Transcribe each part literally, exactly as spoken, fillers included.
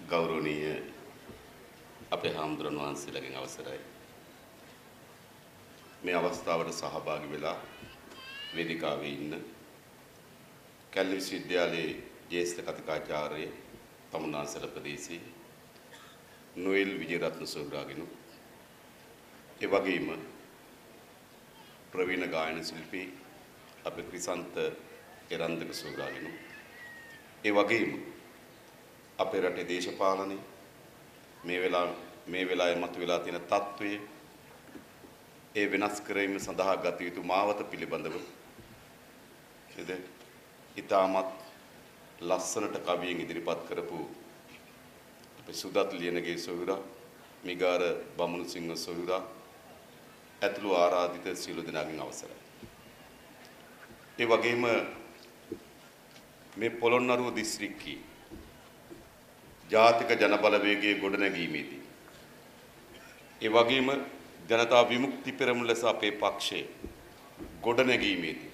ගෞරවනීය අපේ හාමුදුරන් වහන්සේලාගෙන් අවසරයි මේ අවස්ථාවට සහභාගී වෙලා වේදිකාවේ ඉන්න කැලණි විශ්වවිද්‍යාලයේ ජ්‍යෙෂ්ඨ කතිකාචාර්ය තමුන්නාන්සල ප්‍රදේශී නොයෙල් විජේරත්න සෝග්‍රාගිනු ඒ වගේම ප්‍රවීණ ගායන ශිල්පී අපේ ක්‍රිසන්ත එරන්දක සෝග්‍රාගිනු ඒ වගේම අපේ රටේ දේශපාලනයේ මේ වෙලාව මේ වෙලාවේ මතුවලා තියෙන තත්ත්වයේ ඒ වෙනස් කිරීම සඳහා ගත යුතු මාවත පිළිබඳව නේද? ඊටමත් ලස්සනට කවියෙන් ඉදිරිපත් කරපු අපේ සුදත් ලියනගේ සොයුරා මිගාර බමුණු සිංහ සොයුරා ඇතුළු ආරාධිත සියලු දෙනාගෙන් අවසරයි. ඒ වගේම මේ පොළොන්නරුව දිස්ත්‍රික්කයේ ජාතික ජනබලවේගයේ ගොඩනැගීමේදී ඒ වගේම ජනතා විමුක්ති පෙරමුණ ලෙස අපේ පක්ෂයේ ගොඩනැගීමේදී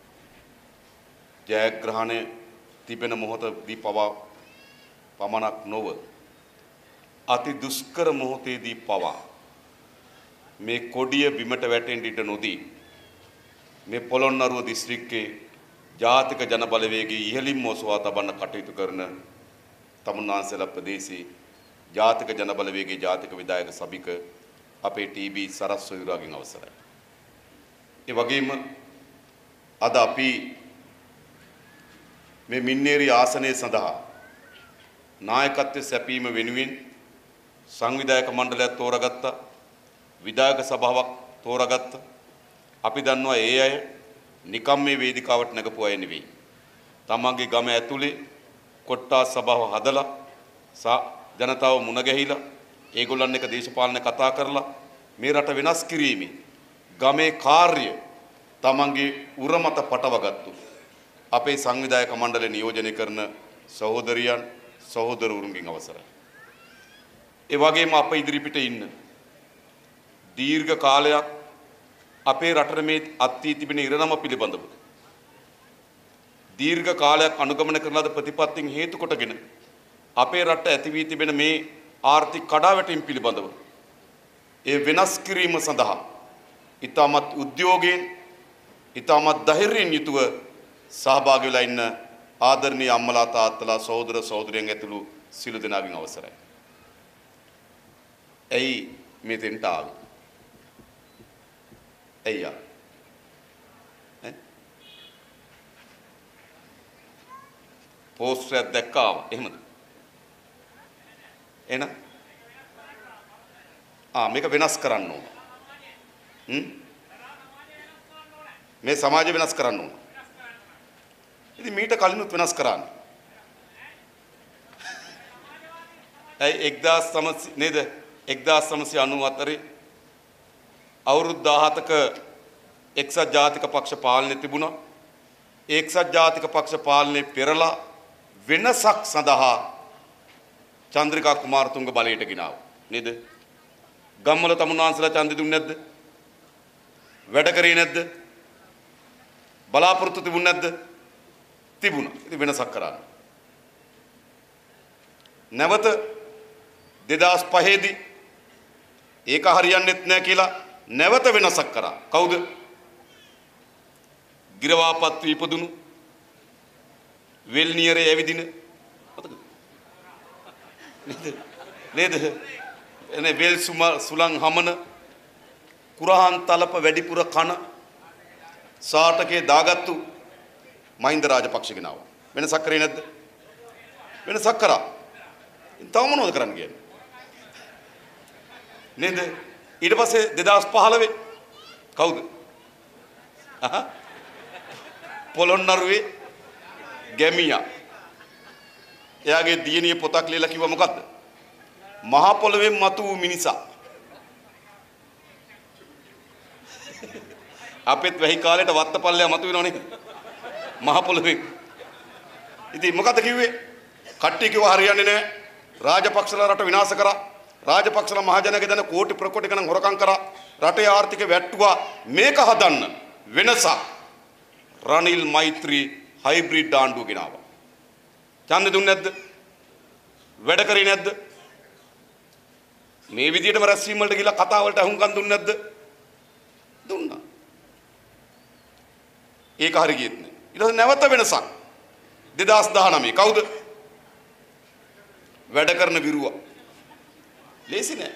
ජයග්‍රහණය තිබෙන මොහොතදී පවා පමණක් නොව අති දුෂ්කර මොහොතේදී පවා මේ කොඩිය බිමට වැටෙන්න ඉඩ නොදී මේ පොළොන්නරුව දිස්ත්‍රික්කයේ ජාතික ජනබලවේගයේ ඉහළින්ම ඔසවා තබන්න කටයුතු කරන තමුන්නාන්සල ප්‍රදේශී ජාතික ජනබලවේගයේ ජාතික විධායක සභික අපේ ටීබී සරස් සොයුරාගෙන් අවසරයි. ඒ වගේම අද අපි මේ මින්නේරි ආසනය සඳහා නායකත්වය සැපීම වෙනුවෙන් සංවිධායක මණ්ඩලයක් තෝරාගත්තා. විධායක සභාවක් තෝරාගත්තා. අපි දන්නවා ඒ අය නිකම් මේ වේදිකාවට නැගපු අය නෙවෙයි. තමන්ගේ ගම ඇතුලේ කොට්ටාස් සභාව හදලා ජනතාව මුණ ගැහිලා ඒගොල්ලන් එක්ක දේශපාලන කතා කරලා මේ රට වෙනස් කිරීමේ ගමේ කාර්ය තමන්ගේ උරමත පටවගත්තු අපේ සංවිධායක මණ්ඩලය නියෝජනය කරන සහෝදරියන් සහෝදරවරුන්ගෙන් අවසරයි. ඒ වගේම අප ඉදිරිපිට ඉන්න දීර්ඝ කාලයක් අපේ රටේ මේ අත්වී තිබෙන ඉරණම පිළිබඳව දීර්ඝ කාලයක් අනුගමනය කරන ලද ප්‍රතිපත්තීන් හේතු කොටගෙන අපේ රට ඇති වී තිබෙන මේ ආර්ථික කඩාවැටීම් පිළිබඳව ඒ වෙනස් කිරීම සඳහා ඊටමත් උද්‍යෝගයෙන් ඊටමත් ධෛර්යයෙන් යුතුව සහභාගී වෙලා ඉන්න ආදරණීය අම්මලා තාත්තලා සහෝදර සහෝදරියන් ඇතුළු සියලු දෙනාගෙන් අවසරයි. එයි මෙතෙන්ට ආවේ. එయ్యා. ඈ පෝස්ටරයක් දැක්කා එහෙමද? එහෙනම් ආ මේක වෙනස් කරන්න ඕන. හ්ම් මේ සමාජය වෙනස් කරන්න ඕන. ඉතින් මීට කලිනුත් වෙනස් කරන්නේ. ඇයි එක්දාස් නවසිය නේද? එක්දාස් නවසිය අනූහතර අවුරුදු දහහතක එක්සත් ජාතික පක්ෂ පාලනය තිබුණා. එක්සත් ජාතික පක්ෂ පාලනය පෙරලා වෙනසක් සඳහා චන්ද්‍රිකා කුමාරතුංග බලයට ගෙනාවා. නේද? ගම්වල තමුන්නාන්සලා ඡන්දෙ දුන්නේ නැද්ද? වැඩ කරේ නැද්ද? බලාපොරොත්තු තිබුණ නැද්ද? තිබුණා. ඉතින් වෙනසක් කරා. නැවත දෙදාස් පහේ දී ඒක හරියන්නේත් නැහැ කියලා නැවත වෙනසක් කරා. කවුද? ගිරවාපත් වී ඉපදුණු වෙල්නියරේ ඇවිදින මතකද? නේද? එනේ වෙල් සුලං හමන කුරහන් තලප වැඩිපුර කන සාටකේ දාගත්තු මහින්ද රාජපක්ෂ ගෙනාවා. වෙනසක් කරේ නැද්ද? වෙනසක් කරා. තව මොනවද කරන්න කියන්නේ? නේද? ඊට පස්සේ දෙදාස් පහළොව කවුද? අහ පොළොන්නරුවේ ගැමියා. එයාගේ දියණිය පොතක් ලියලා කිව්වා මොකද්ද? මහ පොළොවෙන් මතු වූ මිනිසා. අපෙත් වැහි කාලේට වත්තපල්ලයා මතු වෙනව නේද? මහ පොළොවෙන්. ඉතින් මොකද්ද කිව්වේ? කට්ටිය කිව්වා හරියන්නේ නැහැ. රාජපක්ෂලා රට විනාශ කරා. රාජපක්ෂලා මහජනගේ දන කෝටි ප්‍රකෝටි ගණන් හොරකම් කරා. රටේ ආර්ථිකය වැට්ටුවා. මේක හදන්න වෙනසක්. රනිල් මෛත්‍රී හයිබ්‍රිඩ් ආණ්ඩුව ගෙනාවා. ඡන්දෙ දුන්නේ නැද්ද? වැඩ කරේ නැද්ද? මේ විදිහටම රැස්වීම වලට ගිහලා කතා වලට අහුම්කම් දුන්නේ නැද්ද? දුන්නා. ඒක හරි ගියෙත් නෑ. ඊට පස්සේ නැවත වෙනසක්. දෙදාස් දහනවය කවුද? වැඩ කරන විරුවා. ලේසි නෑ.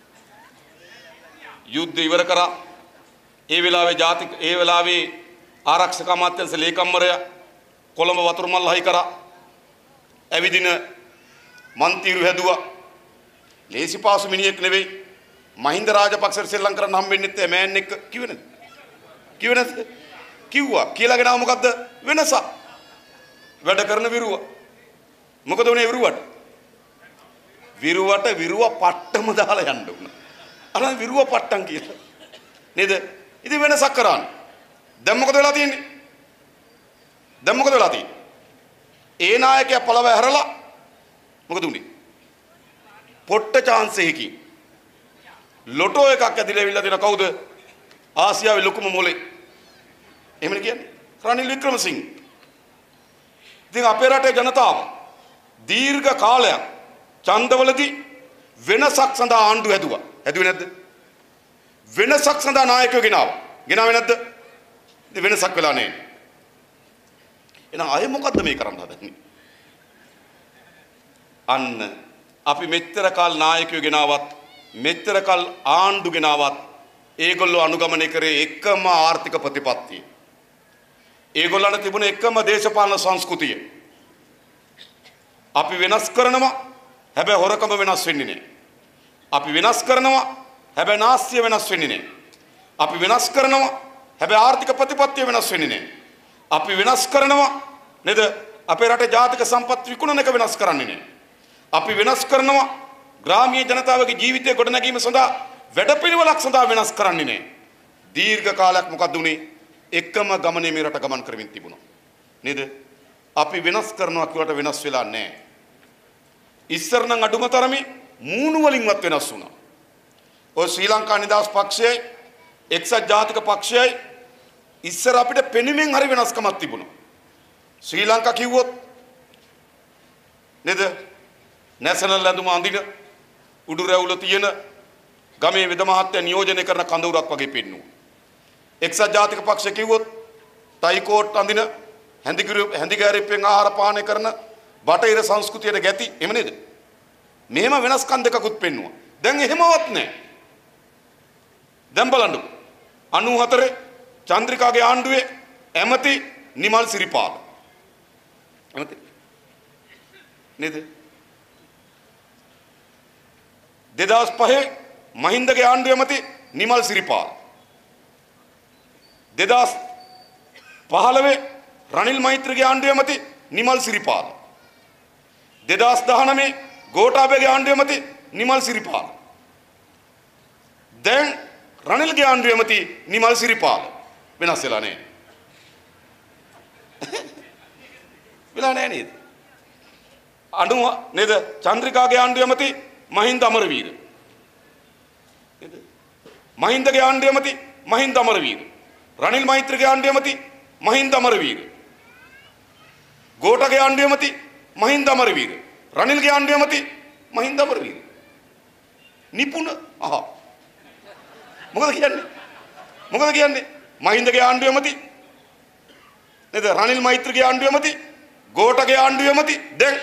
යුද්ධ ඉවර කරා. ඒ වෙලාවේ ජාතික ඒ වෙලාවේ ආරක්ෂක අමාත්‍යාංශ ලේකම්වරයා කොළඹ වතුර මල්ල හයි කරා. ඇවිදින මන්තිරු හැදුවා. ලේසි පාසු මිනිහෙක් නෙවෙයි. මහින්ද රාජපක්ෂ ශ්‍රී ලංකාවට නම් වෙන්නෙත් නැහැ මෑන් එක්ක කිව්වේ නැද්ද? කිව්වේ නැද්ද? කිව්වා. කියලා ගෙනාව මොකද්ද? වෙනස. වැඩ කරන විරුවා. මොකද උනේ විරුවට? විරුවට විරුව පට්ටම දාලා යන්න උනා. අර විරුව පට්ටම් කියලා. නේද? ඉතින් වෙනසක් කරන්නේ. දැන් මොකද වෙලා තියෙන්නේ? දැන් මොකද වෙලා තියෙන්නේ? ඒ නායකයා පළව ඇරලා මොකද උනේ? පොට්ට chance එකකින් ලොටෝ එකක් ඇදිලා ඇවිල්ලා දෙන කවුද? ආසියාවේ ලොකුම මොලේ. එහෙමනේ කියන්නේ. රනිල් වික්‍රමසිංහ. ඉතින් අපේ රටේ ජනතාව දීර්ඝ කාලයක් ඡන්දවලදී වෙනසක් සඳහා ආණ්ඩුව හැදුවා. හැදුවේ නැද්ද? වෙනසක් සඳහා නායකයෝ ගෙනාවා. ගෙනාවේ නැද්ද? ඉතින් වෙනසක් වෙලා නැහැ. එහෙනම් අය මොකද්ද මේ කරන්න හදන්නේ? අන්න අපි මෙච්චර කාල නායකයෝ ගෙනාවත් මෙච්චර කාල ආණ්ඩු ගෙනාවත් ඒගොල්ලෝ අනුගමනය කරේ එකම ආර්ථික ප්‍රතිපත්තිය. ඒගොල්ලන්ට තිබුණ එකම දේශපාලන සංස්කෘතිය. අපි වෙනස් කරනවා හැබැයි හොරකම වෙනස් වෙන්නේ නැහැ. අපි වෙනස් කරනවා හැබැයි නාස්තිය වෙනස් වෙන්නේ නැහැ. අපි වෙනස් කරනවා හැබැයි ආර්ථික ප්‍රතිපත්තිය වෙනස් වෙන්නේ නැහැ. අපි වෙනස් කරනවා නේද? අපේ රටේ ජාතික සම්පත් විකුණන එක වෙනස් කරන්නේ නැහැ. අපි වෙනස් කරනවා ග්‍රාමීය ජනතාවගේ ජීවිතය ගොඩනැගීම සඳහා වැඩපිළිවෙලක් සඳහා වෙනස් කරන්නේ නැහැ. දීර්ඝ කාලයක් මොකද උනේ? එකම ගමනේ මේ රට ගමන් කරමින් තිබුණා. නේද? අපි වෙනස් කරනවා කියවට වෙනස් වෙලා නැහැ. ඉස්සර නම් අඩුම තරමේ මූණු වලින්වත් වෙනස් වුණා. ඔය ශ්‍රී ලංකා නිදහස් පක්ෂයයි එක්සත් ජාතික පක්ෂයයි ඉස්සර අපිට පෙනුමින් හරි වෙනස්කමක් තිබුණා. ශ්‍රී ලංකා කිව්වොත් නේද? නැෂනල් ඇඳුම අඳින උඩු රැවුල තියෙන ගමේ වෙද මහත්තයා නියෝජනය කරන කඳවුරක් වගේ පෙන්නුවා. එක්සත් ජාතික පක්ෂ කිව්වොත් ටයි කෝට් අඳින හැඳිගිරි හැඳිගෑරිප්පෙන් ආහාර පානය කරන බටහිර සංස්කෘතියට ගැති එහෙම නේද? මෙහෙම වෙනස්කම් දෙකකුත් පෙන්නුවා. දැන් එහෙමවත් නැහැ. දැන් බලන්නකො අනූහතර චන්ද්‍රිකාගේ ආණ්ඩුවේ ඇමති නිමල් සිරිපාල. ඇමති නේද? දෙදාස් පහේ මහින්දගේ ආණ්ඩුවේ ඇමති නිමල් සිරිපාල. දෙදාස් පහළොවේ රනිල් මෛත්‍රීගේ ආණ්ඩුවේ ඇමති නිමල් සිරිපාල. දෙදාස් දහනවය ගෝඨාභයගේ ආණ්ඩුවේ ඇමති නිමල් සිරිපාල. දැන් රනිල්ගේ ආණ්ඩුවේ ඇමති නිමල් සිරිපාල. වෙනස් වෙලා නැහැ. වෙලා නැහැ නේද? අනුව නේද? චන්ද්‍රිකාගේ ආණ්ඩුවේ ඇමති මහින්ද අමරවීර. නේද? මහින්දගේ ආණ්ඩුවේ ඇමති මහින්ද අමරවීර. රනිල් මෛත්‍රීගේ ආණ්ඩුවේ ඇමති මහින්ද අමරවීර. ගෝඨගේ ආණ්ඩුවේ ඇමති මහින්ද අමරවීර. රනිල්ගේ ආණ්ඩුවේ ඇමති මහින්ද අමරවීර. නිපුණ අහ මොකද කියන්නේ? මොකද කියන්නේ? මහින්දගේ ආණ්ඩුවේ ඇමති නේද? රනිල් මෛත්‍රීගේ ආණ්ඩුවේ ඇමති ගෝඨගේ ආණ්ඩුවේ ඇමති දැන්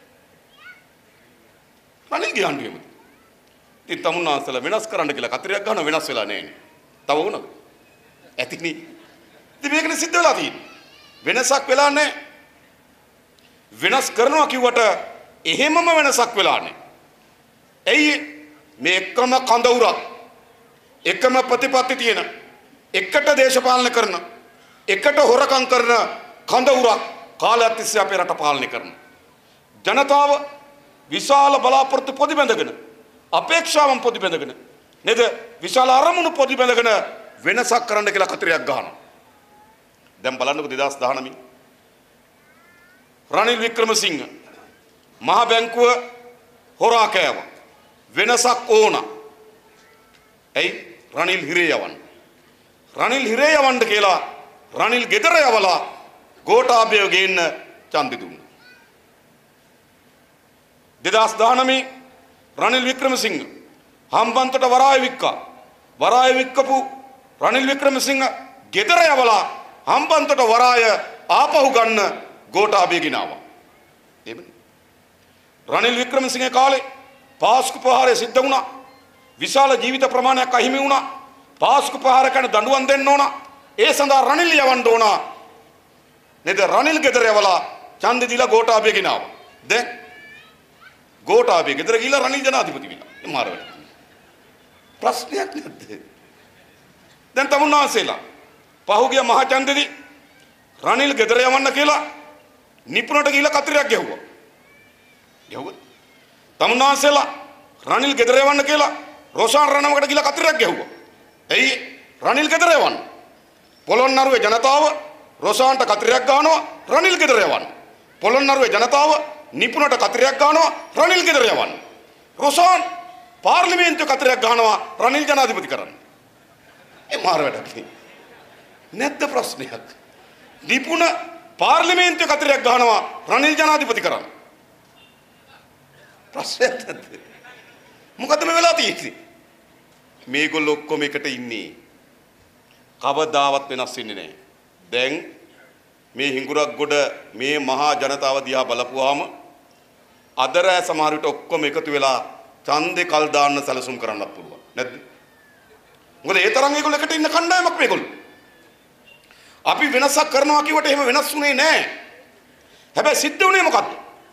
රනිල්ගේ ආණ්ඩුවේ ඇමති. ඉතින් තමුන්නාන්සලා වෙනස් කරන්න කියලා කතරයක් ගන්න වෙනස් වෙලා නැහැ නේ. තව වුණාද? ඇතිනේ. ඉතින් මේකනේ සිද්ධ වෙලා තියෙන්නේ. වෙනසක් වෙලා නැහැ. වෙනස් කරනවා කිව්වට එහෙමම වෙනසක් වෙලා නැහැ. ඇයි මේ එකම කඳවුරක් එකම ප්‍රතිපත්ති තියෙන එකට දේශපාලන කරන එකට හොරකම් කරන කඳවුරක් කාලයක් තිස්සේ අපේ රට පාලනය කරන ජනතාව විශාල බලාපොරොත්තු පොදි බැඳගෙන අපේක්ෂාවන් පොදි බැඳගෙන නේද? විශාල අරමුණු පොදි බැඳගෙන වෙනසක් කරන්න කියලා කතරයක් ගහනවා. දැන් බලන්නකො දෙදාස් දහනවය රනිල් වික්‍රමසිංහ මහ බැංකුව හොරා කෑවා. වෙනසක් ඕන. ඇයි? රනිල් හිරේ යවන්න. රනිල් හිරේ යවන්න කියලා රනිල් ගෙදර යවලා ගෝඨාභය ගේන්න ඡන්දෙ දුන්නා. දෙදහස් දහනවය රනිල් වික්‍රමසිංහ හම්බන්තොට වරාය වික්කා. වරාය වික්කපු රනිල් වික්‍රමසිංහ ගෙදර යවලා හම්බන්තොට වරාය ආපහු ගන්න ගෝඨාභය ගෙනාවා. එහෙමනේ. රනිල් වික්‍රමසිංහ කාලේ පාස්කු ප්‍රහාරය සිද්ධ වුණා. විශාල ජීවිත ප්‍රමාණයක් අහිමි වුණා. පාස්කු ප්‍රහාර කරන දඬුවම් දෙන්න ඕන. ඒ සඳහා රනිල් යවන්න ඕන. නේද? රනිල් ගෙදර යවලා ඡන්දෙ දීලා ගෝඨාභය ගෙනාවා. දැන් ගෝඨාභය ගෙදර ගිහිල්ලා රනිල් ජනාධිපති වෙනවා. මාර වැඩ. ප්‍රශ්නයක් නැද්ද? දැන් තමුන්නාන්සේලා පහුගිය මහ ඡන්දෙදි රනිල් ගෙදර යවන්න කියලා නිපුණට ගිහිල්ලා කතරයක් ගැහුවා. ගැහුවා. තමුන්නාන්සේලා රනිල් ගෙදර යවන්න කියලා රොෂාන් රණවකට ගිහිල්ලා කතරයක් ගැහුවා. එයි රනිල් ගෙදර යවන්න. පොළොන්නරුවේ ජනතාව රොෂාන්ට කතරයක් ගන්නවා රනිල් ගෙදර යවන්න. පොළොන්නරුවේ ජනතාව නිපුණට කතරයක් ගන්නවා රනිල් ගෙදර යවන්න. රොෂාන් පාර්ලිමේන්තුවේ කතරයක් ගන්නවා රනිල් ජනාධිපති කරන්න. ඒ මාර වැඩක් නේ. නැද්ද ප්‍රශ්නයක්? නිපුණ පාර්ලිමේන්තුවේ කතරයක් ගන්නවා රනිල් ජනාධිපති කරන්න. ප්‍රශ්නයක් නැද්ද? මොකද්ද මේ වෙලා තියෙන්නේ? මේගොල්ලෝ ඔක්කොම එකට ඉන්නේ. කවදාවත් වෙනස් වෙන්නේ නැහැ. දැන් මේ හිඟුරක් ගොඩ මේ මහා ජනතාව දිහා බලපුවාම අදරෑ සමහර විට ඔක්කොම එකතු වෙලා ඡන්දේ කල් දාන්න සැලසුම් කරන්නත් පුළුවන්. නැද්ද? මොකද ඒ තරම් ඒගොල්ලෝ එකට ඉන්න කණ්ඩායමක් මේගොල්ලෝ. අපි වෙනසක් කරනවා කිව්වට එහෙම වෙනස් වුණේ නැහැ. හැබැයි සිද්ධ වුණේ මොකද්ද?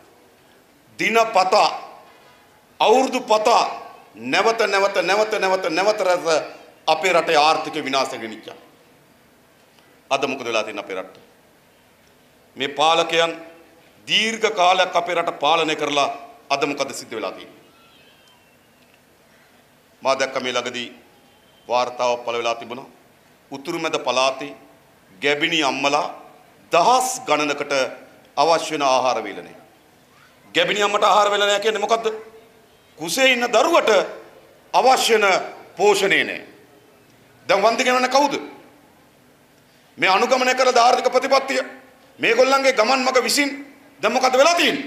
දිනපතා අවුරුදු පතා නැවත නැවත නැවත නැවත නැවත රැස අපේ රටේ ආර්ථික විනාශය ගෙනිච්චා. අද මොකද වෙලා තියෙන්නේ අපේ රටේ? මේ පාලකයන් දීර්ඝ කාලයක් අපේ රට පාලනය කරලා අද මොකද සිද්ධ වෙලා තියෙන්නේ? මා දැක්ක මේ ළඟදී වාර්තාවක් පළ වෙලා තිබුණා. උතුරු මැද පළාතේ ගැබිනි අම්මලා දහස් ගණනකට අවශ්‍ය වෙන ආහාර වේලනේ. ගැබිනි අම්මට ආහාර වේලනය කියන්නේ මොකද්ද? කුසේ ඉන්න දරුවට අවශ්‍ය වෙන පෝෂණය නෑ. දැන් වන්දි ගෙනවන්නේ කවුද? මේ අනුගමනය කළ ආර්ථික ප්‍රතිපත්තිය මේගොල්ලන්ගේ ගමන් මග විසින් දැන් මොකද වෙලා තියෙන්නේ?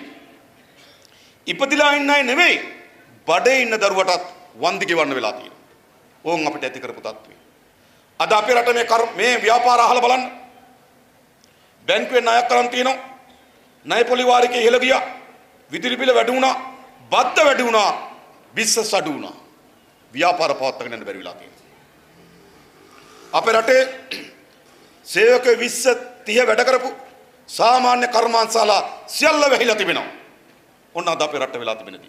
ඉපදිලා ඉන්න අය නෙවෙයි බඩේ ඉන්න දරුවටත් වන්දි ගෙවන්න වෙලා තියෙනවා. ඕන් අපිට ඇති කරපු තත්ත්වය. අද අපේ රට මේ මේ ව්‍යාපාර අහලා බලන්න. බැංකුවෙන් ණයක් කරන් තියෙනවා. ණය පොලි වාරිකේ ඉහළ ගියා. විදුලි බිල වැඩි වුණා. බද්ද වැඩි වුණා. බිස්නස් අඩු වුණා. ව්‍යාපාර පවත්වාගෙන යන්න බැරි වෙලා තියෙනවා. අපේ රටේ සේවක විස්ස තිහ වැඩ කරපු සාමාන්‍ය කර්මාන්තශාලා සියල්ල වැහිලා තිබෙනවා. ඔන්න අද අපේ රට වෙලා තිබෙනදී.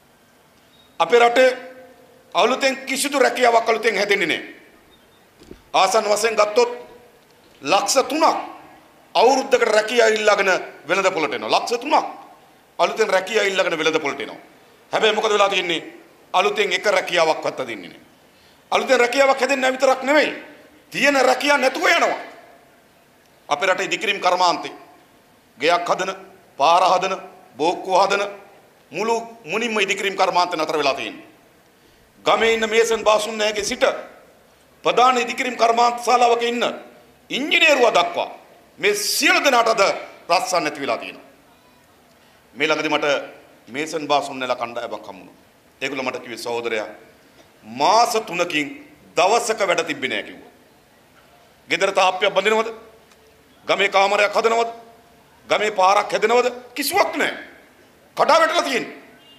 අපේ රටේ අලුතෙන් කිසිදු රැකියාවක් අලුතෙන් හැදෙන්නේ නැහැ. ආසන්න වශයෙන් ගත්තොත් ලක්ෂ තුනක් අවුරුද්දකට රැකියාව ඉල්ලගෙන වෙළඳ පොළට එනවා. ලක්ෂ තුනක් අලුතෙන් රැකියාව ඉල්ලගෙන වෙළඳ පොළට එනවා. හැබැයි මොකද වෙලා තියෙන්නේ? අලුතෙන් එක රැකියාවක්වත් දෙන්නේ නැහැ. අලුතෙන් රැකියාවක් හැදෙන්නේ විතරක් නෙවෙයි. තියෙන රැකියාව නැතුව යනවා. අපේ රටේ ඉදිකිරීම් කර්මාන්තේ ගෙයක් හදන, පාර හදන, බෝක්කුව හදන මුළු මුනින්ම ඉදිකිරීම් කර්මාන්තේ නතර වෙලා තියෙනවා. ගමේ ඉන්න මේසන් බාසුන්නෑගේ සිට ප්‍රධාන ඉදිකිරීම් කර්මාන්ත ශාලාවක ඉන්න ඉංජිනේරුවා දක්වා මේ සියලු දෙනාට අද රස්සන් නැති වෙලා තියෙනවා. මේ ළඟදී මට මේසන් බාසුන්නෑලා කණ්ඩායමක් හම්බුණා. ඒගොල්ලෝ මට කිව්වේ සහෝදරයා මාස තුනකින් දවසක වැඩ තිබ්බේ නෑ කිව්වා. ගෙදර තාප්පයක් බඳිනවද? ගමේ කාමරයක් හදනවද? ගමේ පාරක් හැදෙනවද? කිසිවක් නෑ. කඩා වැටලා තියෙන්නේ.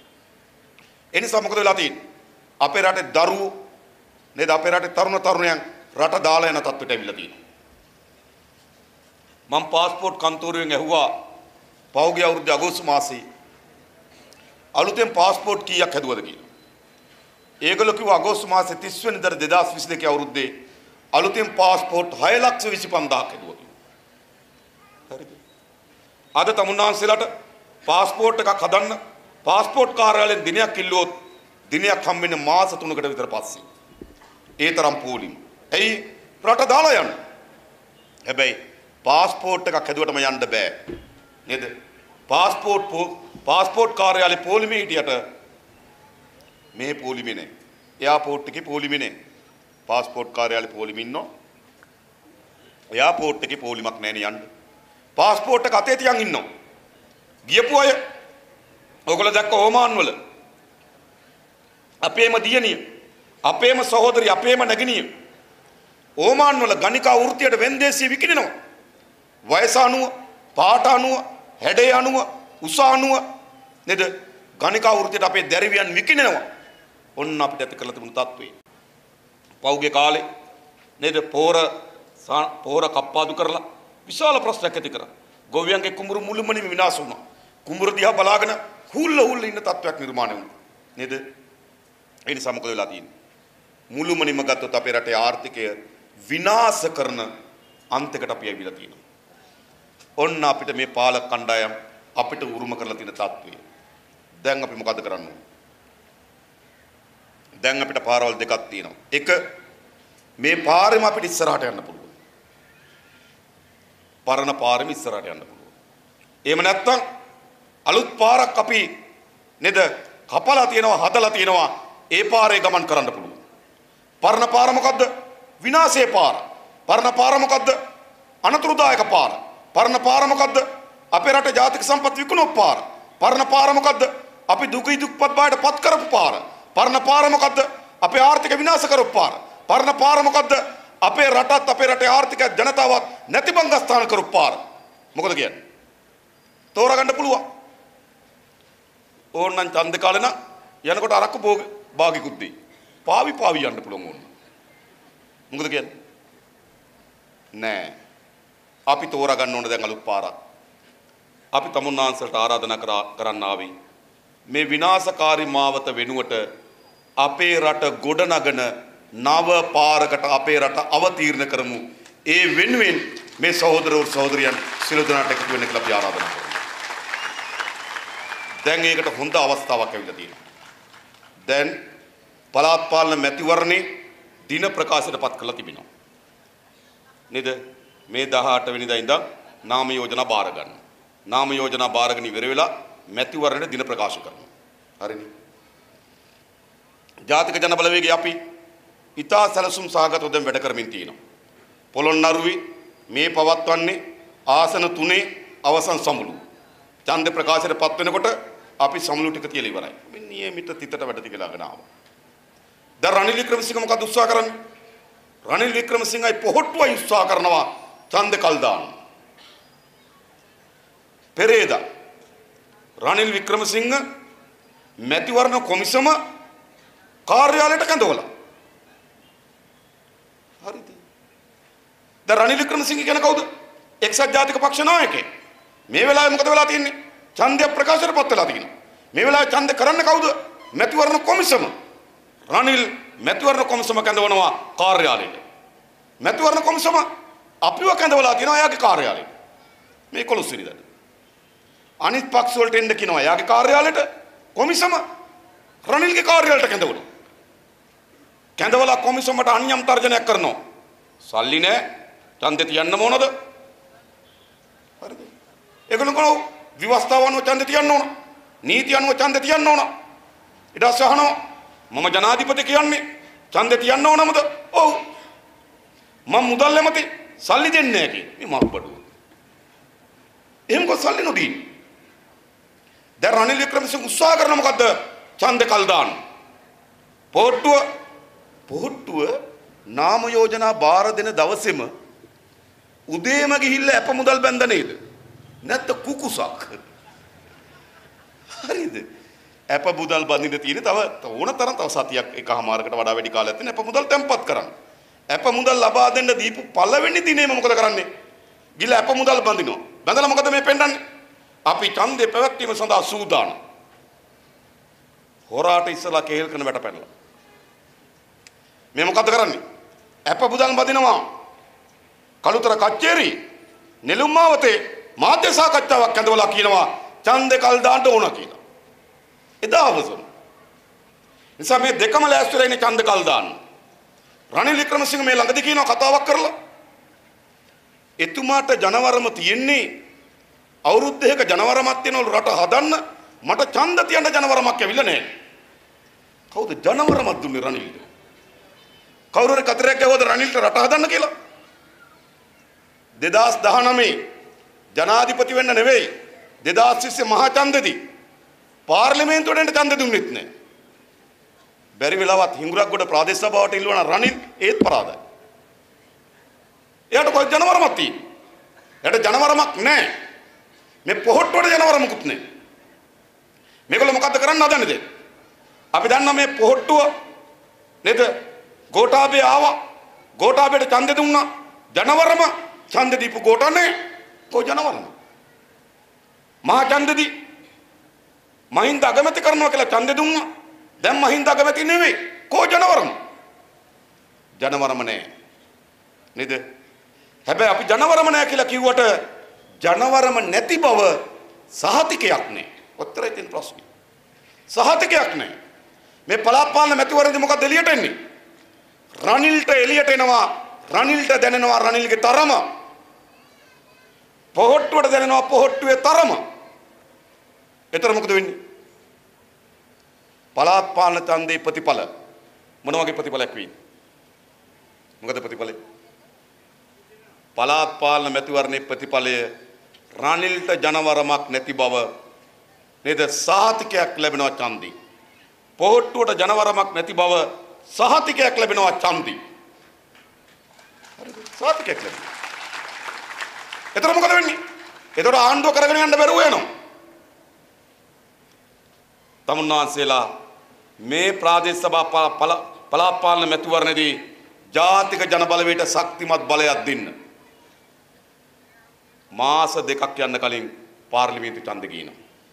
ඒ නිසා මොකද වෙලා තියෙන්නේ? අපේ රටේ දරුවෝ නේද අපේ රටේ තරුණ තරුණයන් රට දාලා යන තත්ත්වයට ඇවිල්ලා තියෙනවා. මම પાස්පෝර්ට් කන්තෝරුවෙන් ඇහුවා පහුගිය අවුරුද්දේ අගෝස්තු මාසයේ අලුතෙන් પાස්පෝර්ට් කීයක් හැදුවද කියලා. ඒගොල්ලෝ කිව්වා අගෝස්තු මාසේ තිස් වෙනිදා දෙදාස් විසි දෙක අවුරුද්දේ අලුතෙන් પાස්පෝර්ට් හය ලක්ෂ විසි පන්දාහක් හැදුවා කියලා. හරිද? අද තමුන්නාන්සේලාට પાස්පෝර්ට් එකක් හදන්න પાස්පෝර්ට් කාර්යාලයෙන් දිනයක් ඉල්ලුවොත් දිනයක් හම්බෙන්නේ මාස තුනකට විතර පස්සේ. ඒ තරම් පෝලිම. ඇයි රට දාලා යන්න? හැබැයි પાස්පෝර්ට් එකක් හැදුවටම යන්න බෑ. නේද? પાස්පෝර්ට් પાස්පෝර්ට් කාර්යාලේ පොලිමේ හිටියට මේ පොලිමේ නෑ. එයාපෝට් එකේ පොලිමේ නෑ. પાස්පෝර්ට් කාර්යාලේ පොලිමේ ඉන්නෝ. එයාපෝට් එකේ පොලිමක් නෑනේ යන්න. પાස්පෝර්ට් එක අතේ තියන් ඉන්නෝ. ගියපු අය ඔයගොල්ලෝ දැක්ක ඕමාන් වල අපේම දියණිය, අපේම සහෝදරිය, අපේම නැගණිය ඕමාන් වල ගණිකා වෘත්තියට වෙන්දේසිය විකිණෙනවා. වයස අනුව, පාට අනුව, හැඩය අනුව, උස අනුව නේද? ගණිකා වෘත්තියට අපේ දැරිවියන් විකිණෙනවා. ඔන්න අපිට ඇති කරලා තිබුණු තත්ත්වය. පෞගේ කාලේ නේද? පෝර පෝර කප්පාදු කරලා විශාල ප්‍රශ්නයක් ඇති කරා. ගොවියන්ගේ කුඹුරු මුළුමනින්ම විනාශ වුණා. කුඹුර දිහා බලාගෙන හුල්ල හුල්ල ඉන්න තත්ත්වයක් නිර්මාණය වුණා. නේද? ඒ නිසා මොකද වෙලා තියෙන්නේ? මුළුමනින්ම ගත්තොත් අපේ රටේ ආර්ථිකය විනාශ කරන අන්තයකට අපි ඇවිල්ලා තියෙනවා. ඔන්න අපිට මේ පාලක කණ්ඩායම් අපිට උරුම කරලා තියෙන තත්ත්වය. දැන් අපි මොකද කරන්නේ? දැන් අපිට පාරවල් දෙකක් තියෙනවා. එක මේ පාරෙම අපිට ඉස්සරහට යන්න පුළුවන්. පරණ පාරෙම ඉස්සරහට යන්න පුළුවන්. එහෙම නැත්නම් අලුත් පාරක් අපි නේද කපලා තියෙනවා, හදලා තියෙනවා. ඒ පාරේ ගමන් කරන්න පුළුවන්. පරණ පාර මොකද්ද? විනාශයේ පාර. පරණ පාර මොකද්ද? අනතුරුදායක පාර. පරණ පාර මොකද්ද? අපේ රටේ ජාතික සම්පත් විකුණුව පාර. පරණ පාර මොකද්ද? අපි දුකී දුක්පත් බවට පත් කරපු පාර. පරණ පාර මොකද්ද? අපේ ආර්ථික විනාශ කරපු පාර. පරණ පාර මොකද්ද? අපේ රටත් අපේ රටේ ආර්ථික ජනතාවත් නැති බංගස්ථාන කරපු පාර. මොකද කියන්නේ? තෝරගන්න පුළුවන්. ඕන්නම් ඡන්ද කාලේ නම් යනකොට අරක්කු භාගිකුත් දෙයි. පාවි පාවි යන්න පුළුවන් ඕන. මොකද කියන්නේ? නෑ. අපි තෝරගන්න ඕන දැන් අලුත් පාරක්. අපි තමුන්නාන්සලට ආරාධනා කරන්න ආවේ මේ විනාශකාරී මාවත වෙනුවට අපේ රට ගොඩනගන නව පාරකට අපේ රට අවතීර්ණ කරමු. ඒ වෙනුවෙන් මේ සහෝදරවරු සහෝදරියන් සියලු දෙනාට එකතු වෙන්න කියලා අපි ආරාධනා කරනවා. දැන් ඒකට හොඳ අවස්ථාවක් ලැබිලා තියෙනවා. දැන් පළාත් පාලන මැතිවරණේ දින ප්‍රකාශයටපත් කරලා තිබෙනවා. නේද? මේ දහඅට වෙනිදා ඉඳන් නාම යෝජනා බාර ගන්න. නාම යෝජනා බාරගෙන ඉවර වෙලා මැතිවරණයට දින ප්‍රකාශ කරනවා. හරිනේ. ජාතික ජන බලවේගය අපි ඉතා සැලසුම් සහගතව දැන් වැඩ කරමින් තියෙනවා. පොළොන්නරුවේ මේ පවත්වන්නේ ආසන තුනේ අවසන් සමුළු. ඡන්ද ප්‍රකාශයටපත් වෙනකොට අපි සමුළු ටික තියලා ඉවරයි. මේ නියමිත තිතට වැඩ තියලාගෙන ආවා. දැන් රනිල් වික්‍රමසිංහ මොකද උත්සාහ කරන්නේ? රනිල් වික්‍රමසිංහයි පොහොට්ටුවයි උත්සාහ කරනවා ඡන්ද කල් දාන්න. පෙරේදා රනිල් වික්‍රමසිංහ මැතිවරණ කොමිසම කාර්යාලයට කැඳවලා. හරිද? දැන් රනිල් වික්‍රමසිංහ කියන කවුද? එක්සත් ජාතික පක්ෂ නායකයෙක්. මේ වෙලාවේ මොකද වෙලා තියෙන්නේ? ඡන්දය ප්‍රකාශයටපත් වෙලා තියෙනවා. මේ වෙලාවේ ඡන්ද කරන්න කවුද? මැතිවරණ කොමිසම. රනිල් මැතිවරණ කොමිසම කැඳවනවා කාර්යාලයට. මැතිවරණ කොමිසම අපිව කැඳවලා තියෙනවා එයාගේ කාර්යාලයට. මේ කොළොස් වෙනිදාට. අනිත් පක්ෂ වලට එන්න කියනවා එයාගේ කාර්යාලයට. කොමිසම රනිල්ගේ කාර්යාලයට කැඳවනවා. කැඳවලා කොමිසමට අන්‍යම් තර්ජනයක් කරනවා. සල්ලි නැහැ. ඡන්දෙ තියන්න ඕනද? හරිද? ඒගොල්ලෝ කොහොම විවස්ථාව අනුව ඡන්දෙ තියන්න ඕන. නීති අනුව ඡන්දෙ තියන්න ඕන. ඊට පස්සේ අහනවා මම ජනාධිපති කියන්නේ ඡන්දෙ තියන්න ඕනමද? ඔව්. මම මුදල් නැමැති සල්ලි දෙන්නේ නැහැ කියන. මේ මක්බඩුව. එහෙම කො සල්ලි නොදී. දැන් රනිල් වික්‍රමසිංහ උත්සාහ කරන මොකද්ද? ඡන්ද කල් දාන්න. පොට්ටුව පොට්ටුව නාම යෝජනා බාර දෙන දවසේම උදේම ගිහිල්ලා අප මුදල් බැඳ නේද? නැත්නම් කුකුසක්. හරිද? අප මුදල් බඳින්න තියෙන තව ඕන තරම් තව සතියක් එකමාරකට වඩා වැඩි කාලයක් තියෙන අප මුදල් තැන්පත් කරන්න. අප මුදල් ලබා දෙන්න දීපු පළවෙනි දිනේම මොකද කරන්නේ? ගිහලා අප මුදල් බඳිනවා. බඳලා මොකද මේ පෙන්නන්නේ? අපි ඡන්දේ පැවැත්වීම සඳහා සූදානම්. හොරාට ඉස්සලා කේල් කරන වැට පැනලා. මේ මොකද කරන්නේ? අප මුදල් බඳිනවා. කලුතර කච්චේරි නෙළුම් මාවතේ මාධ්‍ය සාකච්ඡාවක් ඇඳවලා කියනවා ඡන්දේ කල් දාන්න ඕන කියලා. එදා අවසන්. නිසා මේ දෙකම ලෑස්තිලා ඉන්නේ ඡන්ද කල් දාන්න. රනිල් වික්‍රමසිංහ මේ ළඟදී කියනවා කතාවක් කරලා. එතුමාට ජනවරම තියෙන්නේ අවුරුදු දෙකක ජනවරමක් තියෙනවලු රට හදන්න මට ඡන්ද තියන්න ජනවරමක් ඇවිල්ලා නැහැ. කවුද ජනවරමක් දුන්නේ රනිල්ට? කවුරු හරි කතරයක් ගැහුවද රනිල්ට රට හදන්න කියලා? දෙදාස් දහනවය ජනාධිපති වෙන්න නෙවෙයි දෙදාස් විස්සේ මහා ඡන්දෙදී පාර්ලිමේන්තුවට ඡන්ද දුන්නෙත් නැහැ. බැරි වෙලාවත් හිඟුරක්ගොඩ ප්‍රාදේශ සභාවට ඉල්ලුවා නම් රනිල් ඒත් පරාදයි. එයාට කොයි ජනවරමක් තියෙන්නේ? එයාට ජනවරමක් නැහැ. මේ පොහොට්ටුවට ජනවරමකුත් නැහැ. මේගොල්ලෝ මොකද්ද කරන්න හදන්නේ? අපි දන්නා මේ පොහොට්ටුව නේද? ගෝඨාභය ආවා. ගෝඨාභයට ඡන්ද දුන්නා. ජනවරම ඡන්ද දීපු ගෝඨා නැහැ. කොයි ජනවරම? මහා ඡන්දදී මහින්ද අගමැති කරනවා කියලා ඡන්ද දුන්නා. දැන් මහින්ද අගමැති නෙවෙයි. කොයි ජනවරම? ජනවරම නැහැ. නේද? හැබැයි අපි ජනවරම නැහැ කියලා කිව්වට ජනවරම නැති බව සහතිකයක් නැහැ. ඔච්චරයි තියෙන ප්‍රශ්නේ. සහතිකයක් නැහැ. මේ පළාත් පාලන මැතිවරණදී මොකද එළියට එන්නේ? රනිල්ට එළියට එනවා. රනිල්ට දැනෙනවා රනිල්ගේ තරම. පොහොට්ටුවට දැනෙනවා පොහොට්ටුවේ තරම. එතන මොකද වෙන්නේ? පළාත් පාලන ඡන්දේ ප්‍රතිඵල මොන වගේ ප්‍රතිඵලයක් වෙයිද? මොකද ප්‍රතිඵලය? පළාත් පාලන මැතිවරණයේ ප්‍රතිඵලය රනිල්ට ජනවරමක් නැති බව නේද? සහතිකයක් ලැබෙනවා ඡන්දේ. පොහොට්ටුවට ජනවරමක් නැති බව සහතිකයක් ලැබෙනවා ඡන්දේ. හරිද? සහතිකයක් ලැබෙනවා. එතන මොකද වෙන්නේ? එතකොට ආණ්ඩුව කරගෙන යන්න බැරුව යනවා. තමුන්නාන්සේලා මේ ප්‍රාදේශ සභා පළාත් පාලන මැතිවරණයේදී ජාතික ජන බලවේගයට ශක්තිමත් බලයක් දෙන්න. මාස දෙකක් යන්න කලින් පාර්ලිමේන්තු ඡන්ද ගිනවා.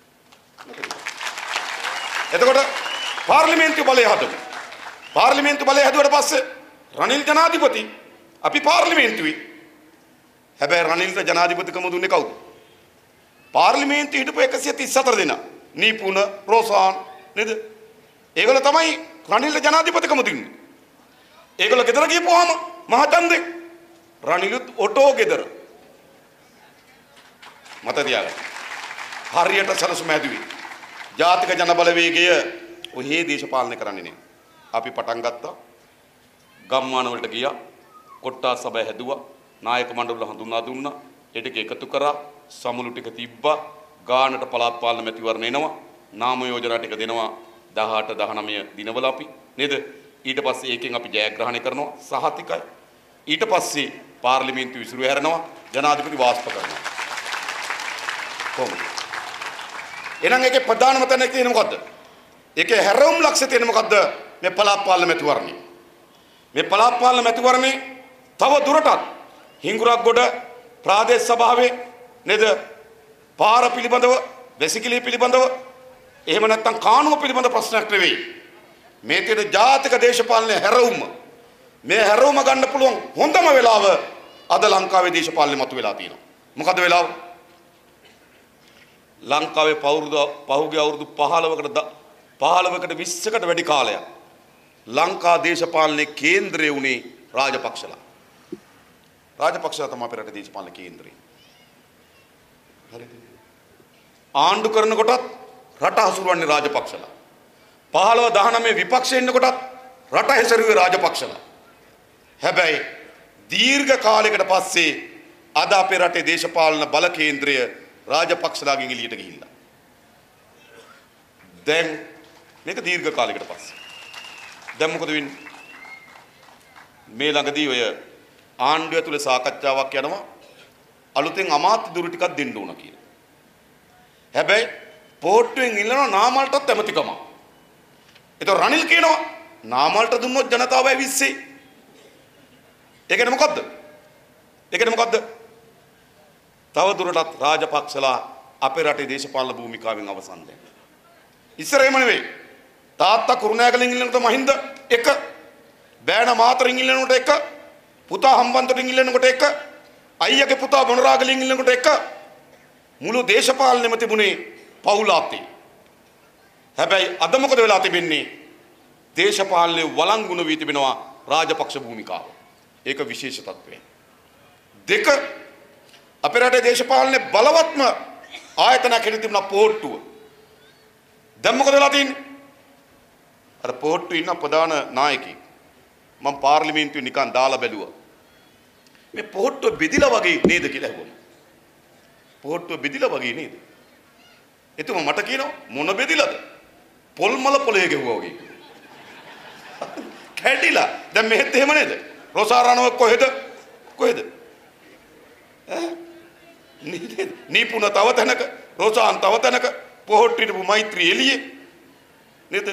එතකොට පාර්ලිමේන්තු බලය හදමු. පාර්ලිමේන්තු බලය හදුවට පස්සේ රනිල් ජනාධිපති අපි පාර්ලිමේන්තුවේ. හැබැයි රනිල්ට ජනාධිපතිකම දුන්නේ කවුද? පාර්ලිමේන්තුවේ හිටපු එකසිය තිස් හතර දෙනා. නීපුණ රෝසාන් නේද? ඒගොල්ලෝ තමයි රනිල්ට ජනාධිපතිකම දුන්නේ. ඒගොල්ලෝ ගෙදර ගිහපුවාම මහා ඡන්දේ රනිලුත් ඔටෝ ගෙදර. මත තියාගන්න. හරියට සලසුම ඇදුවේ. ජාතික ජන බලවේගය ඔහේ දේශපාලනය කරන්නේ නෑ. අපි පටන් ගත්තා. ගම්මාන වලට ගියා. කොට්ටාස් සභාව හැදුවා. නායක මණ්ඩල හඳුන්වා දුන්නා. ඒ ටික එකතු කරා. සමුළු ටික තිබ්බා. ගානට පළාත් පාලන මැතිවරණ එනවා. නාම යෝජනා ටික දෙනවා. දහඅට දහනවය දිනවල අපි නේද? ඊට පස්සේ ඒකෙන් අපි ජයග්‍රහණය කරනවා. සහතිකයි. ඊට පස්සේ පාර්ලිමේන්තුව විසිරු හැරෙනවා. ජනාධිපති වාස්ප කරනවා. කොහොමද? එහෙනම් ඒකේ ප්‍රධානම තැන තියෙන්නේ මොකද්ද? ඒකේ හැරවුම් ලක්ෂ්‍ය තියෙන්නේ මොකද්ද? මේ පළාත් පාලන මැතිවරණේ. මේ පළාත් පාලන මැතිවරණේ තව දුරටත් හිඟුරක්ගොඩ ප්‍රාදේශ සභාවේ නේද? පාර පිළිබඳව, වැසිකිළිය පිළිබඳව, එහෙම නැත්නම් කානුව පිළිබඳ ප්‍රශ්නයක් නෙවෙයි. මේ තියෙන ජාතික දේශපාලනයේ හැරවුම. මේ හැරවුම ගන්න පුළුවන් හොඳම වෙලාව අද ලංකාවේ දේශපාලනේ මතුවලා තියෙනවා. මොකද වෙලාව? ලංකාවේ පෞරුදු පහුගිය අවුරුදු පහළොවකට පහළොවකට විස්සකට වැඩි කාලයක් ලංකා දේශපාලනයේ කේන්ද්‍රය වුණේ රාජපක්ෂලා. රාජපක්ෂලා තමයි අපේ රටේ දේශපාලන කේන්ද්‍රය. හරිද? ආණ්ඩු කරන කොටත් රට හසුරුවන්නේ රාජපක්ෂලා. පහළොව දහනවය විපක්ෂයේ ඉන්න කොටත් රට හැසිරුවේ රාජපක්ෂලා. හැබැයි දීර්ඝ කාලයකට පස්සේ අද අපේ රටේ දේශපාලන බල කේන්ද්‍රය රාජපක්ෂලාගෙන් එළියට ගිහිල්ලා. දැන් මේක දීර්ඝ කාලයකට පස්සේ. දැන් මොකද වෙන්නේ? මේ ළඟදී ඔය ආණ්ඩුව ඇතුලේ සාකච්ඡාවක් යනවා අලුතෙන් අමාත්‍ය දුරු ටිකක් දෙන්න ඕන කියලා. හැබැයි පොට්ටුවෙන් ඉල්ලනවා නාමල්ටත් ඇමතිකම. ඒක රනිල් කියනවා නාමල්ට දුන්නොත් ජනතාව ඇවිස්සෙයි. ඒ කියන්නේ මොකද්ද? ඒ කියන්නේ මොකද්ද? තව දුරටත් රාජපක්ෂලා අපේ රටේ දේශපාලන භූමිකාවෙන් අවසන් දැන්. ඉස්සර එහෙම නෙවෙයි. තාත්තා කුරුණෑගලින් ඉල්ලනකොට මහින්ද එක, බෑන මාතරින් ඉල්ලනකොට එක, පුතා හම්බන්තොටින් ඉල්ලනකොට එක, අයියාගේ පුතා මොනරාගලින් ඉල්ලනකොට එක, මුළු දේශපාලනෙම තිබුණේ පවුල අතේ. හැබැයි අද මොකද වෙලා තිබෙන්නේ? දේශපාලනේ වළංගුන වී තිබෙනවා රාජපක්ෂ භූමිකාව. ඒක විශේෂ තත්ත්වයක්. දෙක අපේ රටේ දේශපාලනේ බලවත්ම ආයතනයක් හිටි තිබුණා පොට්ටුව. දැන් මොකද වෙලා තියෙන්නේ? අර පොට්ටුවේ ඉන්න ප්‍රධාන නායකයෙක් මම පාර්ලිමේන්තුවේ නිකන් දාලා බැලුවා. මේ පොට්ටුව බෙදිලා වගේ නේද කියලා ඇහුවා. පොට්ටුව බෙදිලා වගේ නේද? එතුම මට කියනවා මොන බෙදිලාද? පොල් මල පොලේ ගෙවුවා වගේ. කැඩිලා. දැන් මෙහෙත් එහෙම නේද? රොසාරණව කොහෙද? කොහෙද? ඈ? නීපුණ තව තැනක, රොසාන් තව තැනක, පොහොට්ටිටපු මෛත්‍රී එළියේ. නේද?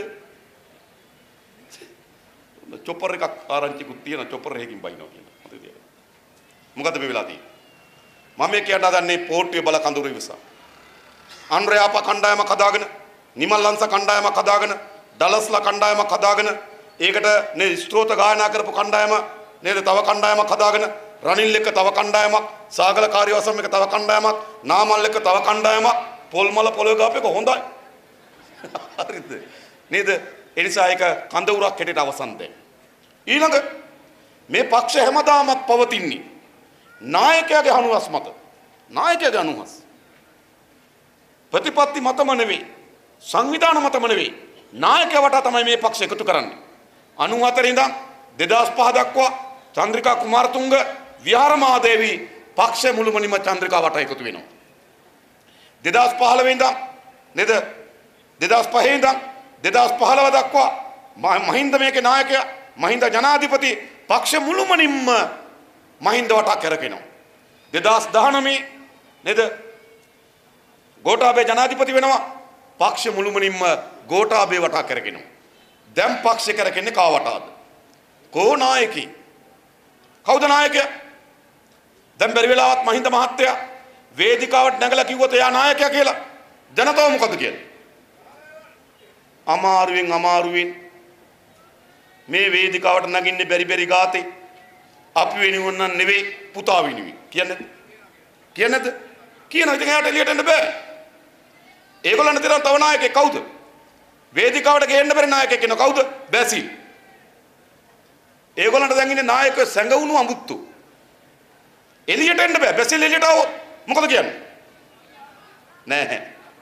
චොපර් එකක් ආරංචිකුත් තියෙන චොපර් එකකින් බයිනවා කියලා. මතකද? මොකද මේ වෙලා තියෙන්නේ? මම මේ කියන්න හදන්නේ පොහොට්ටුවේ බල කඳුරු ඉවසා. අන්රයාප කණ්ඩායමක් හදාගෙන, නිමල්ලන්ස කණ්ඩායමක් හදාගෙන, ඩලස්ලා කණ්ඩායමක් හදාගෙන, ඒකට නේ ස්තෝත ගායනා කරපු කණ්ඩායම නේද තව කණ්ඩායමක් හදාගෙන, රනිල් එක්ක තව කණ්ඩායමක්, සාගල කාර්යවසම් එක තව කණ්ඩායමක්, නාමල් එක්ක තව කණ්ඩායමක්, පොල්මල පොළොව ගාප එක හොඳයි. හරිද? නේද? ඒ නිසා ඒක කඳවුරක් හැටියට අවසන් දෙන්න. ඊළඟ මේ පක්ෂ හැමදාමත් පවතින්නේ නායකයාගේ අනුහස් මත. නායකයාගේ අනුහස්. ප්‍රතිපත්ති මතම නෙවෙයි. සංවිධාන මතම නෙවෙයි. නායකයා වටා තමයි මේ පක්ෂ එකතු කරන්නේ. අනූහතර ඉඳන් දෙදාස් පහ දක්වා චන්ද්‍රිකා කුමාරතුංග විහාරමහාදේවි පක්ෂ මුළුමනින්ම චන්ද්‍රිකා වටා එකතු වෙනවා. දෙදාස් පහළොව ඉඳන් නේද? දෙදාස් පහ ඉඳන් දෙදාස් පහළොව දක්වා මහින්ද මේකේ නායකයා මහින්ද ජනාධිපති පක්ෂ මුළුමනින්ම මහින්ද වටා කරකිනවා. දෙදාස් දහනවය නේද? ගෝඨාභය ජනාධිපති වෙනවා. පක්ෂ මුළුමනින්ම ගෝඨාභය වටා කරකිනවා. දැන් පක්ෂ කරකෙන්නේ කා වටාද? කෝ නායකී? කවුද නායකයා? දැන් බැරි වෙලාවත් මහින්ද මහත්තයා වේදිකාවට නැගලා කිව්වොත් එයා නායකයා කියලා ජනතාව මොකද කියන්නේ? අමාරුවෙන් අමාරුවෙන් මේ වේදිකාවට නගින්නේ බැරි බැරි ගාතේ අපි වෙනුවන් නම් නෙවෙයි පුතා වෙනුවෙන් කියන්නේ කියන්නේද? කියනවා. ඉතින් එයාට එළියට එන්න බෑ. ඒගොල්ලන්ට දෙනවා තව නායකයෙක් කවුද? වේදිකාවට ගේන්න බැරි නායකයෙක් ඉන්නවා කවුද? බැසිල්. ඒගොල්ලන්ට දැන් ඉන්නේ නායක සැඟවුණු අඹුත්තු. එළියට එන්න බෑ. බැසිල් එළියට ආවොත් මොකද කියන්නේ? නෑ.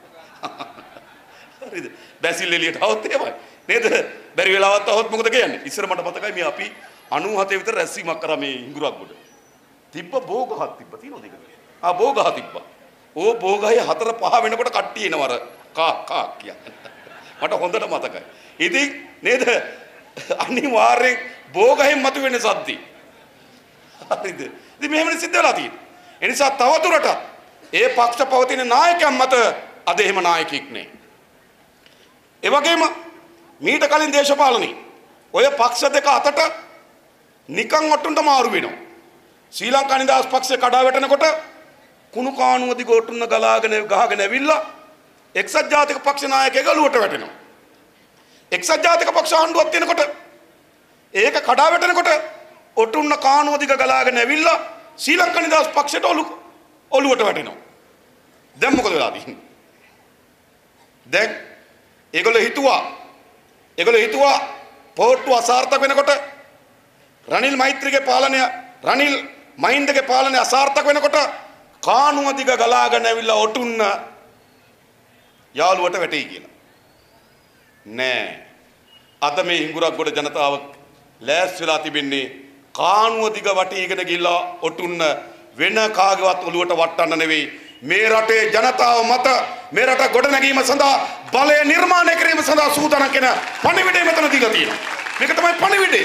හරිද? බැසිල් එළියට આવොත් එහෙමයි. නේද? බැරි වෙලාවත් આવොත් මොකද කියන්නේ? ඉස්සර මට මතකයි මේ අපි අනූහතේ විතර රැස්වීමක් කරා මේ හිඟුරක් ගොඩ. තිබ්බ බෝගහක් තිබ්බ තියෙනවද ඒක? ආ බෝගහ තිබ්බා. ඕ බෝගහේ හතර පහ වෙනකොට කට්ටිය එනවර කා කා කියන්නේ. මට හොඳට මතකයි. ඉතින් නේද? අනිවාර්යෙන් බෝගහෙන් මතුවෙන සද්දි. හරිද? ඉතින් මෙහෙමනේ සිද්ධ වෙලා තියෙන්නේ. ඒ නිසා තවදුරටත් ඒ පක්ෂ පවතින නායකයන් මත අද එහෙම නායකෙක් නෑ. ඒ වගේම මීට කලින් දේශපාලනේ ඔය පක්ෂ දෙක අතට නිකන් ඔටුන්ට මාරු වෙනවා. ශ්‍රී ලංකා නිදහස් පක්ෂය කඩා වැටෙනකොට කුණු කාණුව දිගොටුන්න ගලාගෙන ගහගෙන ඇවිල්ලා එක්සත් ජාතික පක්ෂ නායකයෙක් ගලුවට වැටෙනවා. එක්සත් ජාතික පක්ෂ ආණ්ඩුවක් තියෙනකොට ඒක කඩා වැටෙනකොට ඔටුන්න කාණුව දිග ගලාගෙන ඇවිල්ලා ශ්‍රී ලංකා නිදහස් පක්ෂයට ඔලු ඔලුවට වැටෙනවා. දැන් මොකද වෙලා තියෙන්නේ? දැන් ඒගොල්ලෝ හිතුවා ඒගොල්ලෝ හිතුවා පොට්ටු අසාර්ථක වෙනකොට රනිල් මෛත්‍රීගේ පාලනය රනිල් මහින්දගේ පාලනය අසාර්ථක වෙනකොට කාණුව දිග ගලාගෙන ඇවිල්ලා ඔටුන්න යාළුවට වැටෙයි කියලා. නෑ. අද මේ හිඟුරක් ගොඩ ජනතාව ලෑස් වෙලා තිබෙන්නේ කාණුව දිග වටීගෙන ගිහිල්ලා ඔටුන්න වෙන කාගේවත් ඔලුවට වටන්න නෙවෙයි. මේ රටේ ජනතාව මත මේ රට ගොඩනැගීම සඳහා බලය නිර්මාණය කිරීම සඳහා සූදානම් කෙන පණිවිඩය මෙතන දීලා තියෙනවා. මේක තමයි පණිවිඩය.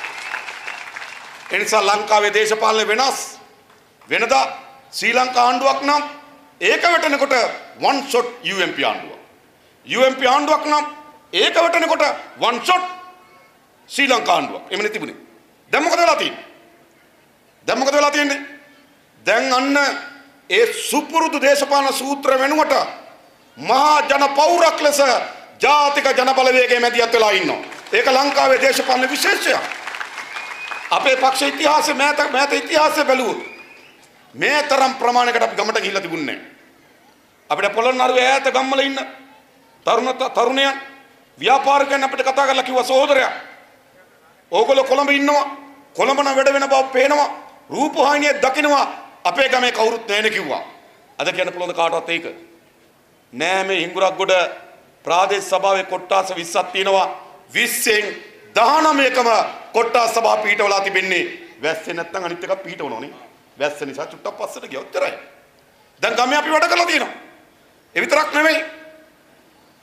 ඒ නිසා ලංකාවේ දේශපාලන වෙනස් වෙනදා ශ්‍රී ලංකා ආණ්ඩුවක් නම් ඒක වැටෙනකොට one shot U M P ආණ්ඩුවක්. U M P ආණ්ඩුවක් නම් ඒක වැටෙනකොට one shot ශ්‍රී ලංකා ආණ්ඩුවක්. එමනේ තිබුණේ. දැන් මොකද වෙලා තියෙන්නේ? දැන් මොකද වෙලා තියෙන්නේ? දැන් අන්න ඒ සුපුරුදු දේශපාලන සූත්‍ර වෙනුවට මහා ජන පෞරක් ලෙස ජාතික ජන බලවේගයේ මැදිහත් වෙලා ඉන්නවා. ඒක ලංකාවේ දේශපාලන විශේෂයක්. අපේ පක්ෂ ඉතිහාසයේ මෑත මෑත ඉතිහාසය බැලුවොත් මේ තරම් ප්‍රමාණයකට අපි ගමට ගිහිල්ලා තිබුණේ නැහැ. අපිට පොළොන්නරුවේ ඈත ගම්වල ඉන්න තරුණ තරුණයන් ව්‍යාපාරිකයන් අපිට කතා කරලා කිව්වා සහෝදරයා ඕගොල්ලෝ කොළඹ ඉන්නවා කොළඹ නම් වැඩ වෙන බව පේනවා රූපවාහිනිය දකින්නවා අපේ ගමේ කවුරුත් නැහැ කිව්වා. අද කියන්න පුළුවන් කාටවත් ඒක නෑ. මේ හිඟුරක් ගොඩ ප්‍රාදේශ සභාවේ කොට්ටාස විස්සක් තියෙනවා. විස්සෙන් දහනවයකම කොට්ටාස සභාව පිටවලා තිබෙන්නේ වැස්සේ නැත්නම් අනිත් එකක් පිටවනෝනේ. වැස්ස නිසා චුට්ටක් පස්සට ගියා උත්තරයි. දැන් ගමේ අපි වැඩ කරලා තියෙනවා. ඒ විතරක් නෙමෙයි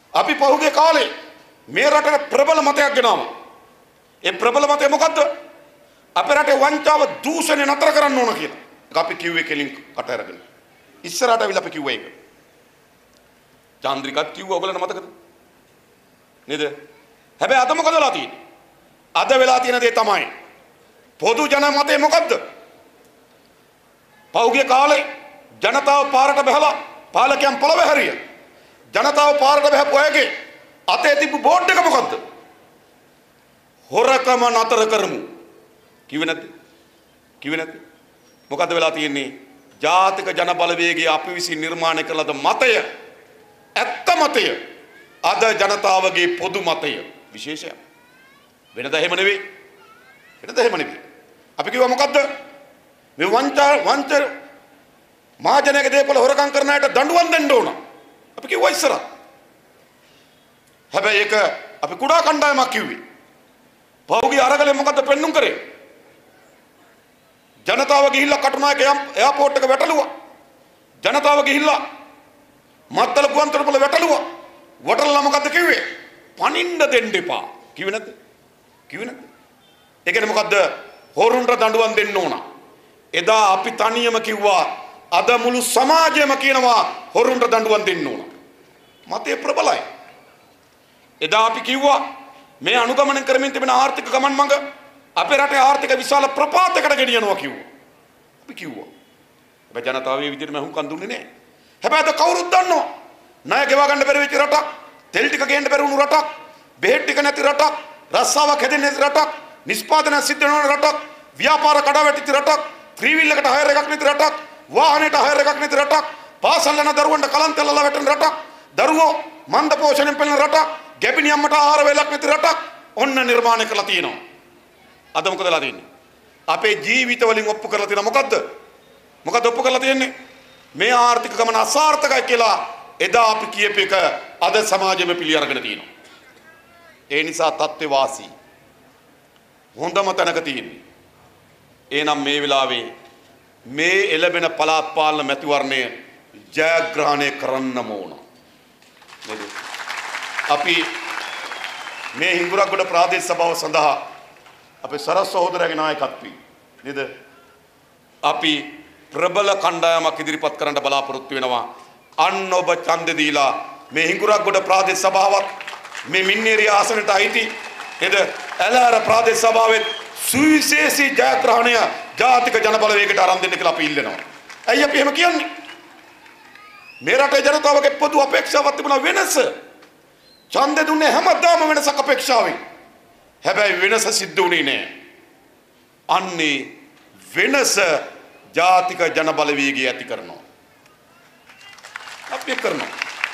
අපි පහුගිය කාලේ මේ රටට ප්‍රබල මතයක් ගෙනාවා. ඒ ප්‍රබල මතය මොකද්ද? අපේ රටේ වංචාව දූෂණය නතර කරන්න ඕන කියලා. ඒක අපි කිව්වේ කෙලින් කට අරගෙන. ඉස්සරහට අවිල අපි කිව්වා ඒක. චන්ද්‍රිකත් කිව්වා ඔයගලන්ට මතකද? නේද? හැබැයි අද මොකද වෙලා තියෙන්නේ? අද වෙලා තියෙන දේ තමයි පොදු ජන මතය මොකද්ද? පෞගිය කාලේ ජනතාව පාරට බහලා පාලකයන් පොළව හැරිය. ජනතාව පාරට බහපු අයගේ අතේ තිබු බෝඩ් එක මොකද්ද? හොරකම නතර කරමු. කිව්වේ නැද්ද? කිව්වේ නැද්ද? මොකද්ද වෙලා තියෙන්නේ? ජාතික ජන බලවේගයේ අපි විසින් නිර්මාණය කළ ද මතය ඇත්ත මතය අද ජනතාවගේ පොදු මතය විශේෂයක්. වෙනද එහෙම නෙවෙයි. වෙනද එහෙම නෙවෙයි. අපි කිව්වා මොකද්ද? මේ වංචා වංචර මහජනක දේපල හොරකම් කරන අයට දඬුවම් දෙන්න ඕන. අපි කිව්වා ඉස්සරහ. හැබැයි ඒක අපි කුඩා කණ්ඩායමක් කිව්වේ. පහුගිය අරගලේ මොකද්ද පෙන්눔 කරේ? ජනතාව ගිහිල්ලා කටුනායක එයාපෝට් එක වැටලුවා. ජනතාව ගිහිල්ලා මත්තල ගුවන්තොටුපළ වැටලුවා. වටලලා මොකද්ද කිව්වේ? පනින්න දෙන්න එපා. කිව්වේ නැද්ද? කිව්වේ නැද්ද? ඒ කියන්නේ මොකද්ද? හොරුන්ට දඬුවම් දෙන්න ඕන. එදා අපි තනියම කිව්වා අද මුළු සමාජයම කියනවා හොරුන්ට දඬුවම් දෙන්න ඕන. මතය ප්‍රබලයි. එදා අපි කිව්වා මේ අනුගමනය කරමින් තිබෙන ආර්ථික ගමන් මඟ අපේ රටේ ආර්ථික විශාල ප්‍රපාතයකට ගෙනියනවා කිව්වා. අපි කිව්වා. හැබැයි ජනතාව මේ විදිහටම හුම්කන් දුන්නේ නැහැ. හැබැයි අද කවුරුත් දන්නවා. ණය ගෙවා ගන්න බැරි වෙච්ච රටක්, තෙල් ටික ගේන්න බැරි වුණු රටක්, බෙහෙත් ටික නැති රටක්, රස්සාවක් හැදෙන්නේ නැති රටක්, නිෂ්පාදනය සිද්ධ වෙන රටක්, ව්‍යාපාර කඩාවැටිච්ච රටක්, ත්‍රිවිල් එකට හයර් එකක් නැති රටක්, වාහනයට හයර් එකක් නැති රටක්, පාසල් යන දරුවන්ට කලන්ත ඇල්ලලා වැටෙන රටක්, දරුවෝ මන්ද පෝෂණයෙන් පෙළෙන රටක්, ගැබිනි අම්මට ආහාර වේලක් නැති රටක් ඔන්න නිර්මාණය කරලා තියෙනවා. අද මොකද වෙලා තියෙන්නේ? අපේ ජීවිත වලින් ඔප්පු කරලා තියෙන මොකද්ද? මොකද ඔප්පු කරලා තියෙන්නේ? මේ ආර්ථික ගමන අසාර්ථකයි කියලා එදා අපි කියපු එක අද සමාජෙම පිළි අරගෙන තියෙනවා. ඒ නිසා තත්ත්වේ වාසී. හොඳම තැනක තියෙන්නේ. එහෙනම් මේ වෙලාවේ මේ එළබෙන පළාත් පාලන මැතිවරණය ජයග්‍රහණය කරන්නම ඕන. නේද? අපි මේ හිඟුරක්ගොඩ ප්‍රාදේශ සභාව සඳහා අපේ සරස් සහෝදරයාගේ නායකත්වයෙන් නේද? අපි ප්‍රබල කණ්ඩායමක් ඉදිරිපත් කරන්න බලාපොරොත්තු වෙනවා. අන්න ඔබ ඡන්දෙ දීලා මේ හිඟුරක්ගොඩ ප්‍රාදේශ සභාවක් මේ මින්නේරිය ආසනට අයිති නේද? ඇලෑර ප්‍රාදේශ සභාවේ සුවිශේෂී ජයග්‍රහණය ජාතික ජන බලවේගයට අරන් දෙන්න කියලා අපි ඉල්ලනවා. ඇයි අපි එහෙම කියන්නේ? මේ රටේ ජනතාවගේ පොදු අපේක්ෂාවක් තිබුණා වෙනස. ඡන්දෙ දුන්නේ හැමදාම වෙනසක් අපේක්ෂාවෙන්. හැබැයි වෙනස සිද්ධ වුණේ නැහැ. අන්නේ වෙනස ජාතික ජන බලවේගය ඇති කරනවා. අපි කරනවා.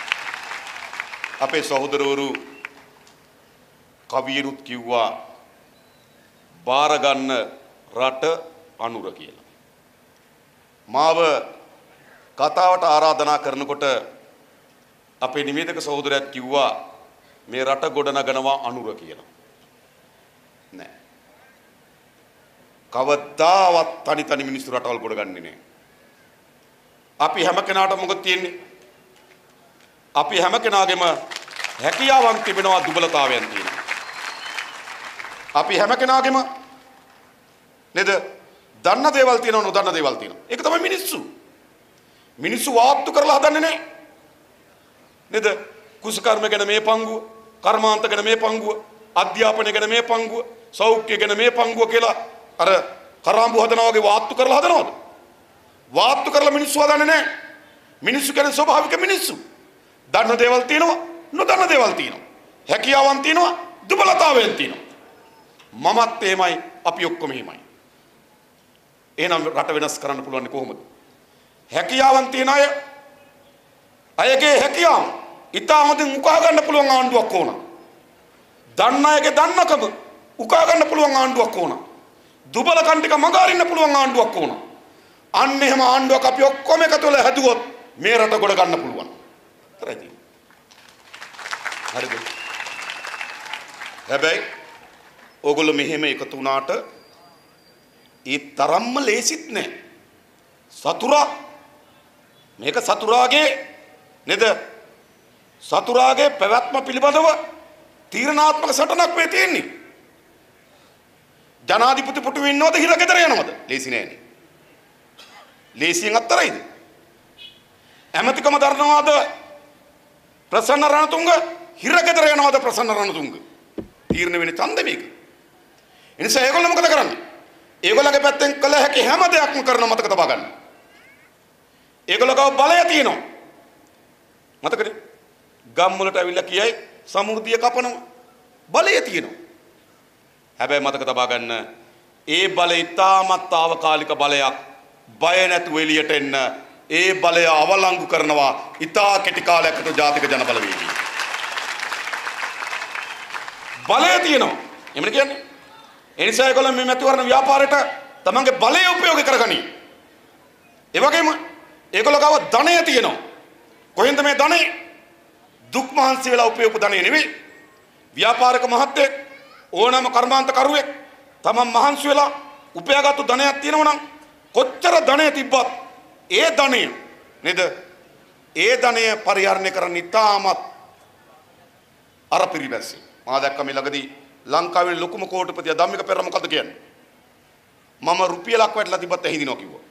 අපේ සහෝදරවරු කවියරුත් කිව්වා බාර ගන්න රට අනුර කියලා. මාව කතාවට ආරාධනා කරනකොට අපේ නිවේදක සහෝදරයාත් කිව්වා මේ රට ගොඩනගනවා අනුර කියලා. නෑ. කවදාවත් තනි තනි මිනිස්සු රටවල් ගොඩගන්නේ නෑ. අපි හැම කෙනාටම මොකද තියෙන්නේ? අපි හැම කෙනාගේම හැකියාවන් තිබෙනවා, දුබලතාවයන් තියෙනවා. අපි හැම කෙනාගේම නේද? දන්න දේවල් තියෙනවා, නොදන්න දේවල් තියෙනවා. ඒක තමයි මිනිස්සු. මිනිස්සු වාත්තු කරලා හදන්නේ නැහැ. නේද? කුසකර්ම ගැන මේ පංගුව, කර්මාන්ත ගැන මේ පංගුව, අධ්‍යාපනය ගැන මේ පංගුව, සෞඛ්‍ය ගැන මේ පංගුව කියලා අර කරාඹු හදනවා වගේ වාත්තු කරලා හදනවද? වාත්තු කරලා මිනිස්සු හදන්නේ නැහැ. මිනිස්සු කියන්නේ ස්වභාවික මිනිස්සු. දන්න දේවල් තියෙනවා, නොදන්න දේවල් තියෙනවා. හැකියාවන් තියෙනවා, දුබලතාවයන් තියෙනවා. මමත් එහෙමයි, අපි ඔක්කොම එහෙමයි. එහෙනම් රට වෙනස් කරන්න පුළුවන් කොහොමද? හැකියාවන් තියන අය අයගේ හැකියාව ඉතා හොඳින් උකහා ගන්න පුළුවන් ආණ්ඩුවක් ඕන. දන්න අයගේ දන්නකම උකහා ගන්න පුළුවන් ආණ්ඩුවක් ඕන. දුබලකම් ටික මඟ අරින්න පුළුවන් ආණ්ඩුවක් ඕන. අන්න එහෙම ආණ්ඩුවක් අපි ඔක්කොම එකතු වෙලා හැදුවොත් මේ රට ගොඩ ගන්න පුළුවන්. හරිද? හරිද? හැබැයි ඕගොල්ලෝ මෙහෙම එකතු වුණාට ඒ තරම්ම ලේසිත් නෑ. සතුරා මේක සතුරාගේ නේද? සතුරාගේ පැවැත්ම පිළිබඳව තීරණාත්මක සටනක් මේ තියෙන්නේ. ජනාධිපති පුටුවේ ඉන්නවද හිරගෙදර යනවද? ලේසි නෑනේ. ලේසියෙන් අත්තරයිද? ඇමතිකම දරනවාද ප්‍රසන්න රණතුංග? හිරගෙදර යනවද ප්‍රසන්න රණතුංග? තීරණ වෙන්නේ ඡන්ද මේක. ඒ නිසා ඒගොල්ලෝ මොකද කරන්නේ? ඒගොල්ලගේ පැත්තෙන් කළ හැකි හැම දෙයක්ම කරන මතක තබා ගන්න. ඒගොල්ලෝ ගාව බලය තියෙනවා. මතකනේ? ගම් වලට ඇවිල්ලා කියයි සමෘද්ධිය කපනවා. බලය තියෙනවා. හැබැයි මතක තබා ගන්න ඒ බලය ඉතාමත් తాවකාලික බලයක්. බය නැතුව එළියට එන්න ඒ බලය අවලංගු කරනවා ඉතා කෙටි කාලයකට ජාතික ජන බලවේගය. බලය තියෙනවා. එමනේ කියන්නේ. ඒ නිසා ඒගොල්ලෝ මේ මැතිවරණ ව්‍යාපාරයට තමන්ගේ බලය උපයෝගී කරගනි. ඒ වගේම ඒගොල්ලෝ ගාව ධනය තියෙනවා. කොහෙන්ද මේ ධනය? දුක් මහන්සි වෙලා උපයෝග ධනය නෙවෙයි. ව්‍යාපාරික මහත්තයෙක් ඕනෑම කර්මාන්ත කරුවෙක් තමන් මහන්සි වෙලා උපයාගත්තු ධනයක් තියෙනවා නම් කොච්චර ධනය තිබ්බත් ඒ ධනය නේද? ඒ ධනය පරිහරණය කරන්න ඉතාමත් අර පිරිබැස්සේ. මා දැක්ක මේ ළඟදී ලංකාවේ ලොකුම කෝටිපතියා ධම්මික පෙරේරා මොකද්ද කියන්නේ? මම රුපියලක් වැටලා තිබ්බත් ඇහිදිනවා කිව්වා.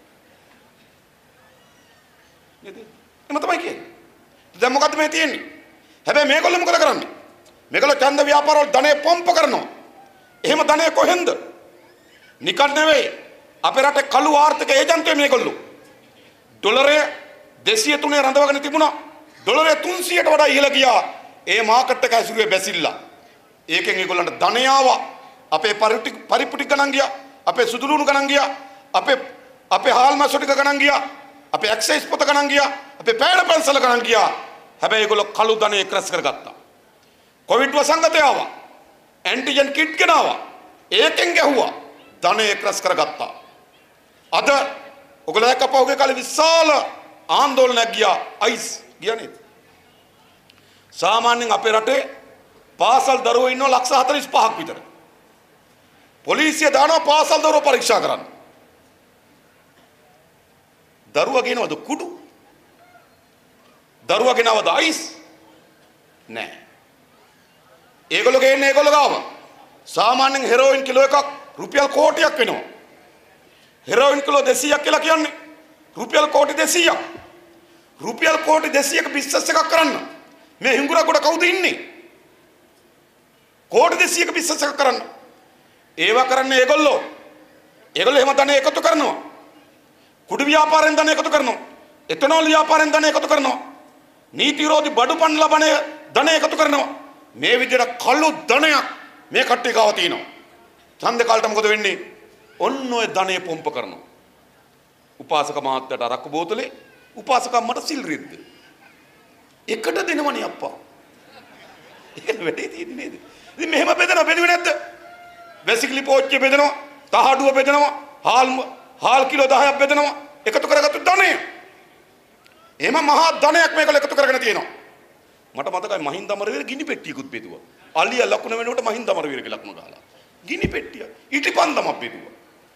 නේද? එම තමයි කියන්නේ. දැන් මොකද්ද මේ තියෙන්නේ? හැබැයි මේගොල්ලෝ මොකද කරන්නේ? මේගොල්ලෝ ඡන්ද ව්‍යාපාර වල ධනෙ පොම්ප කරනවා. එහෙම ධනෙ කොහෙන්ද? නිකන් නෙවෙයි. අපේ රටේ කළු ආර්ථික ඒජන්තයෝ මේගොල්ලෝ. ඩොලරය දෙසිය තුනේ රඳවගෙන තිබුණා. ඩොලරය තුන්සියයට වඩා ඉහළ ගියා. ඒ මාකට් එක ඇසුරුවේ බැසිල්ලා. ඒකෙන් ඒගොල්ලන්ට ධනය ආවා. අපේ පරිපුටි ගණන් ගියා. අපේ සුදුලුණු ගණන් ගියා. අපේ අපේ හාල් මාසු ටික ගණන් ගියා. අපේ ඇක්සයිස් පොත ගණන් ගියා. අපේ පෑඩ පැන්සල ගණන් ගියා. හැබැයි ඒගොල්ලෝ කළු ධනෙ ක්‍රස් කරගත්තා. කොවිඩ් වසංගතය ආවා. ඇන්ටිජන් කිට් ගෙනාවා. ඒකෙන් ගැහුවා. ධනෙ ක්‍රස් කරගත්තා. අද ඔයගොල්ලෝ දැක්ක පහුගිය කාලේ විශාල ආందోලනයක් ගියා. අයිස් ගියා නේද? සාමාන්‍යයෙන් අපේ රටේ පාසල් දරුවෝ ඉන්නවා ලක්ෂ හතළිස් පහක් විතර. පොලිසිය දානවා පාසල් දරුවෝ පරීක්ෂා කරන්න. දරුවා ගෙනවද කුඩු? දරුවා ගෙනවද අයිස්? නෑ. ඒගොල්ලෝ ගේන්නේ ඒගොල්ලෝ ගාව. සාමාන්‍යයෙන් හෙරෝයින් කිලෝ එකක් රුපියල් කෝටියක් වෙනවා. හෙරෝයින් කිලෝ දෙසීයක් කියලා කියන්නේ රුපියල් කෝටි දෙසීයක්. රුපියල් කෝටි දෙසීයක බිස්නස් එකක් කරන්න මේ හිඟුරගොඩ කවුද ඉන්නේ? කෝටි දෙසීයක බිස්නස් එකක් කරන්න. ඒවා කරන්නේ ඒගොල්ලෝ. ඒගොල්ලෝ එහෙම ධනෙ එකතු කරනවා. කුඩු ව්‍යාපාරෙන් ධනෙ එකතු කරනවා. එතනෝල් ව්‍යාපාරෙන් ධනෙ එකතු කරනවා. නීති විරෝධී බඩු පන් ලබන ධනෙ එකතු කරනවා. මේ විදිහට කළු ධනයක් මේ කට්ටිය ගාව තියෙනවා. ඡන්ද කාලට මොකද වෙන්නේ? ඔන්න ඔය ධනෙ පොම්ප කරනවා. උපාසක මහත්තයාට අරක්කු බෝතලේ උපාසකම්මට සිල් රිද්ද. එකට දෙනවනේ අප්පා. ඒක වැඩේ තියෙන්නේ නේද? ඉතින් මෙහෙම බෙදනවා බෙදුවේ නැද්ද? වැසිකිලි පෝච්චිය බෙදනවා, තහඩුව බෙදනවා, හාල් හාල් කිලෝ දහයක් බෙදනවා. එකතු කරගත්තු ධනය. එහෙම මහා ධනයක් මේකල එකතු කරගෙන තියෙනවා. මට මතකයි මහින්ද අමරවීර ගිනි පෙට්ටියකුත් බෙදුවා. අලියා ලකුණ වෙනකොට මහින්ද අමරවීරගේ ලකුණ ගහලා. ගිනි පෙට්ටිය ඉටිපන්දමක් බෙදුවා.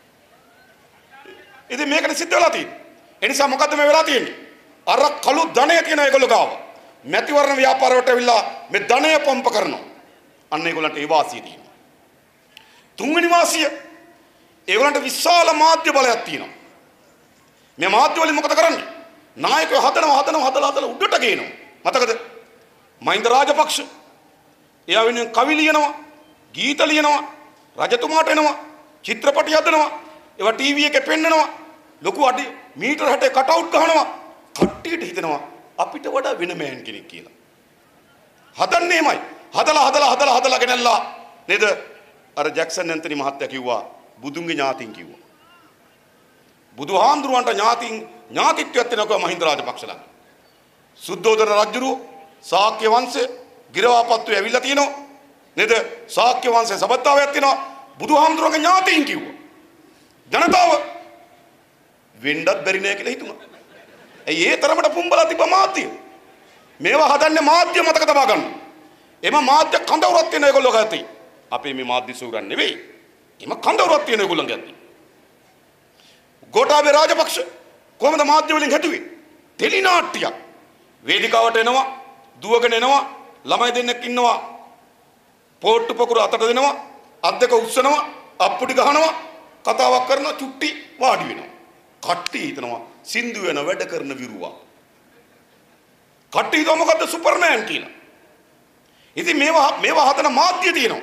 ඉතින් මේකට සිද්ධ වෙලා තියෙන්නේ. ඒ නිසා මොකද්ද මේ වෙලා තියෙන්නේ? අර කළු ධනය කියන ඒගොල්ලෝ ගාව. මැතිවරණ ව්‍යාපාර වලට ඇවිල්ලා මේ ධනය පොම්ප කරනවා. අන්න ඒගොල්ලන්ට ඒ වාසිය තියෙනවා. තුන්වෙනි වාසිය ඒගොල්ලන්ට විශාල මාධ්‍ය බලයක් තියෙනවා. මේ මාධ්‍ය වලින් මොකද කරන්නේ? නායකයෝ හදනවා හදනවා හදලා හදලා උඩට ගේනවා. මතකද? මහින්ද රාජපක්ෂ එයා වෙනුවෙන් කවි ලියනවා, ගීත ලියනවා, රජතුමාට එනවා, චිත්‍රපටි හදනවා, ඒවා ටීවී එකේ පෙන්නනවා, ලොකු අඩි මීටර හැටේ කට් අවුට් ගහනවා. කට්ටියට හිතෙනවා අපිට වඩා වෙන මෑන් කෙනෙක් කියලා. හදන්නේ එමය. හදලා හදලා හදලා හදලා ගෙනල්ලා නේද? අර ජැක්සන් ඇන්තනි මහත්තයා කිව්වා බුදුන්ගේ ඥාතින් කිව්වා. බුදුහාමුදුරුවන්ට ඥාතින් ඥාතිත්වයක් තියෙනවා මහින්ද රාජපක්ෂලා. සුද්ධෝදන රජුරු ශාක්‍ය වංශේ ගිරවාපත්තුවේ ඇවිල්ලා තියෙනවා. නේද? ශාක්‍ය වංශේ සබත්තාවයක් තියෙනවා. බුදුහාමුදුරුවන්ගේ ඥාතින් කිව්වා. ජනතාව වෙන්නත් බැරි නෑ කියලා හිතුණා. ඇයි ඒ තරමට පුම්බලා තිබ්බ මාධ්‍ය? මේවා හදන්නේ මාධ්‍ය මතක තබා ගන්න. එම මාධ්‍ය කඳවුරක් තියෙන ඒගොල්ලෝ ගත්තේ. අපේ මේ මාධ්‍ය සූරන් නෙවෙයි. එම කඳවුරක් තියෙන ඒගොල්ලන් ගත්තේ. ගෝඨාභය රාජපක්ෂ කොහොමද මාධ්‍ය වලින් හැදුවේ? ටෙලි නාට්‍යයක්. වේදිකාවට එනවා දුවගෙන එනවා ළමයි දෙන්නෙක් ඉන්නවා පොට්ටු පොකුර අතට දෙනවා අත් දෙක උස්සනවා අප්පුඩි ගහනවා කතාවක් කරනවා චුට්ටි වාඩි වෙනවා කට්ටි හිතනවා සින්දු වෙන වැඩ කරන විරුවා කට්ටි හිතව මොකද්ද සුපර්මෑන් කියලා ඉතින් මේවා මේවා හදන මාධ්‍ය තියෙනවා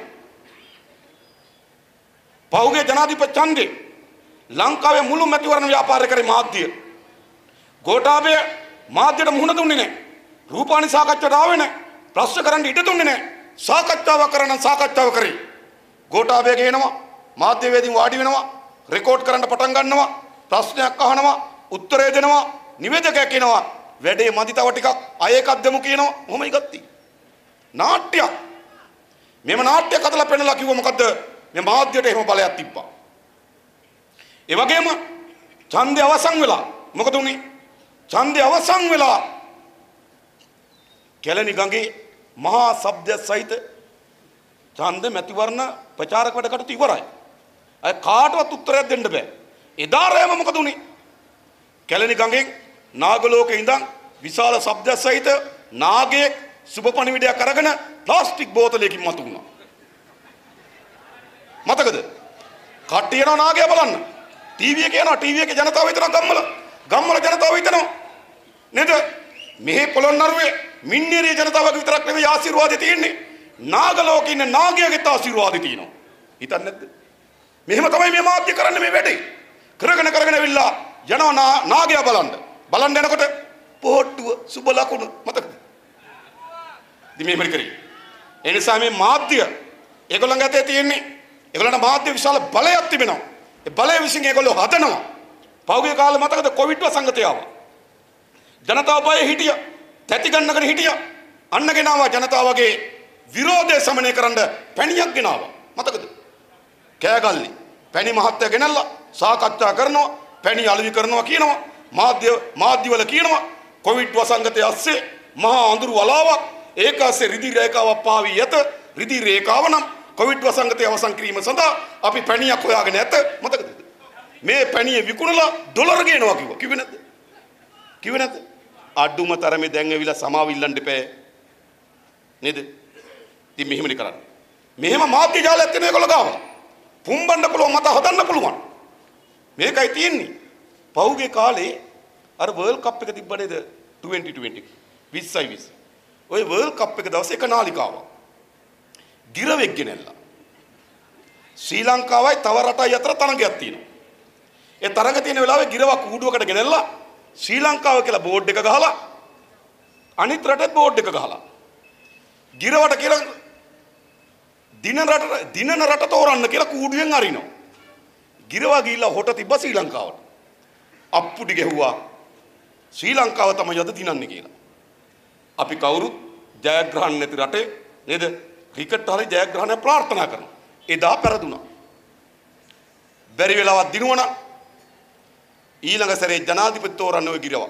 පෞගේ ජනාධිපති ඡන්දේ ලංකාවේ මුළු මැතිවරණ ව්‍යාපාරය කරේ මාධ්‍ය ගෝඨාභය මාධ්‍යට මුහුණ දුන්නේ නැහැ රූපවාහිනී සාකච්ඡාවට ආවේ නැහැ ප්‍රශ්න කරන්න ඉඩ දුන්නේ නැහැ සාකච්ඡාවක් කරන්න සාකච්ඡාව කරේ ගෝඨාභය කියනවා මාධ්‍යවේදීන් වාඩි වෙනවා රෙකෝඩ් කරන්න පටන් ගන්නවා ප්‍රශ්නයක් අහනවා උත්තරය දෙනවා නිවේදකයා කියනවා වැඩේ මදි තව ටිකක් අය එකක් දෙමු කියනවා මොහොමයි ගත්තී නාට්‍යයක් මෙම නාට්‍යයක් හදලා පෙන්නලා කිව්ව මොකද්ද මේ මාධ්‍යයට එහෙම බලයක් තිබ්බා ඒ වගේම ඡන්දය අවසන් වෙලා මොකද උනේ ඡන්දය අවසන් වෙලා කැලණි ගඟේ මහා ශබ්ද සහිත ඡන්ද මැතිවරණ ප්‍රචාරක වැඩ කටයුතු ඉවරයි අය කාටවත් උත්තරයක් දෙන්න බෑ එදා රෑම මොකද උනේ කැලණි ගඟෙන් නාගලෝකේ ඉඳන් විශාල ශබ්ද සහිත නාගයේ සුබ පණිවිඩයක් අරගෙන ප්ලාස්ටික් බෝතලයකින් මතු වුණා මතකද කට්ටිය යනවා නාගයා බලන්න ටීවී එකේ යනවා ටීවී එකේ ජනතාව හිතනවා ගම්වල ගම්වල ජනතාව හිතනවා නේද මෙහි පොළොන්නරුවේ මින්නේරිය ජනතාවගේ විතරක් නෙවෙයි ආශිර්වාදේ තියෙන්නේ නාගලෝකේ ඉන්න නාගයාගේ ආශිර්වාදේ තියෙනවා හිතන්නේ නැද්ද මෙහෙම තමයි මේ මාධ්‍ය කරන්නේ මේ වැඩේ කරගෙන කරගෙන ඇවිල්ලා යනවා නාගයා බලන්න බලන්න යනකොට පොට්ටුව සුබ ලකුණු මතකද ඉතින් මේ මෙරි කරේ ඒ නිසා මේ මාධ්‍ය ඒගොල්ලන්ගේ අතේ තියෙන්නේ ඒගොල්ලන්ට මාධ්‍ය විශාල බලයක් තිබෙනවා ඒ බලය විසින් ඒගොල්ලෝ හදනවා පෞගේ කාලේ මතකද කොවිඩ් වසංගතය ආවා ජනතාව බය හිටියා තැති ගන්නගෙන හිටියා අන්න ගෙනාවා ජනතාවගේ විරෝධය සමනය කරන්න පැණියක් ගෙනාවා මතකද කෑගල්ලි පැණි මහත්තයා ගෙනල්ලා සාකච්ඡා කරනවා පැණි අලෙවි කරනවා කියනවා මාධ්‍ය මාධ්‍යවල කියනවා කොවිඩ් වසංගතය ඇස්සේ මහා අඳුරු වලාවක් ඒක ඇස්සේ රිදි රේඛාවක් පාවී යත රිදි රේඛාව නම් කොවිඩ් වසංගතය අවසන් කිරීම සඳහා අපි පැණියක් හොයාගෙන ඇත මතකද මේ පැණිය විකුණලා ඩොලර් ගේනවා කිව්වා කිව්වේ නැද්ද කිව්වේ නැද්ද අඩුම තරමේ දැන් ඇවිල්ලා සමාව ඉල්ලන්න දෙපෑ නේද ඉතින් මෙහෙමනේ කරන්නේ මෙහෙම මාධ්‍ය ජාලයක් තියෙන ඒගොල්ලෝ ගාව පුම්බන්න පුළුවන් මත හදන්න පුළුවන් මේකයි තියෙන්නේ පහුගිය කාලේ අර වර්ල්ඩ් කප් එක තිබ්බ නේද twenty twenty විස්සයි විස්ස ඔය වර්ල්ඩ් කප් එක දවසේ එක නාලිකාවක් ගිරවෙක් ගෙනල්ලා ශ්‍රී ලංකාවයි තව රටයි අතර තරඟයක් තියෙනවා ඒ තරඟ තියෙන වෙලාවේ ගිරවක් කූඩුවකට ගෙනල්ලා ශ්‍රී ලංකාව කියලා බෝඩ් එක ගහලා අනිත් රටෙත් බෝඩ් එක ගහලා ගිරවට කියලා දින රට දිනන රට තෝරන්න කියලා කූඩුවෙන් අරිනවා ගිරවා ගිහිල්ලා හොට තිබ්බ ශ්‍රී ලංකාවට අප්පුඩි ගැහුවා ශ්‍රී ලංකාව තමයි අද දිනන්නේ කියලා අපි කවුරුත් ජයග්‍රහණ නැති රටේ නේද ක්‍රිකට් හරි ජයග්‍රහණය ප්‍රාර්ථනා කරනවා එදා පෙරදුනා බැරි වෙලාවක් දිනුවනම් ඊළඟ සැරේ ජනාධිපති තෝරන්න ඔය ගිරවා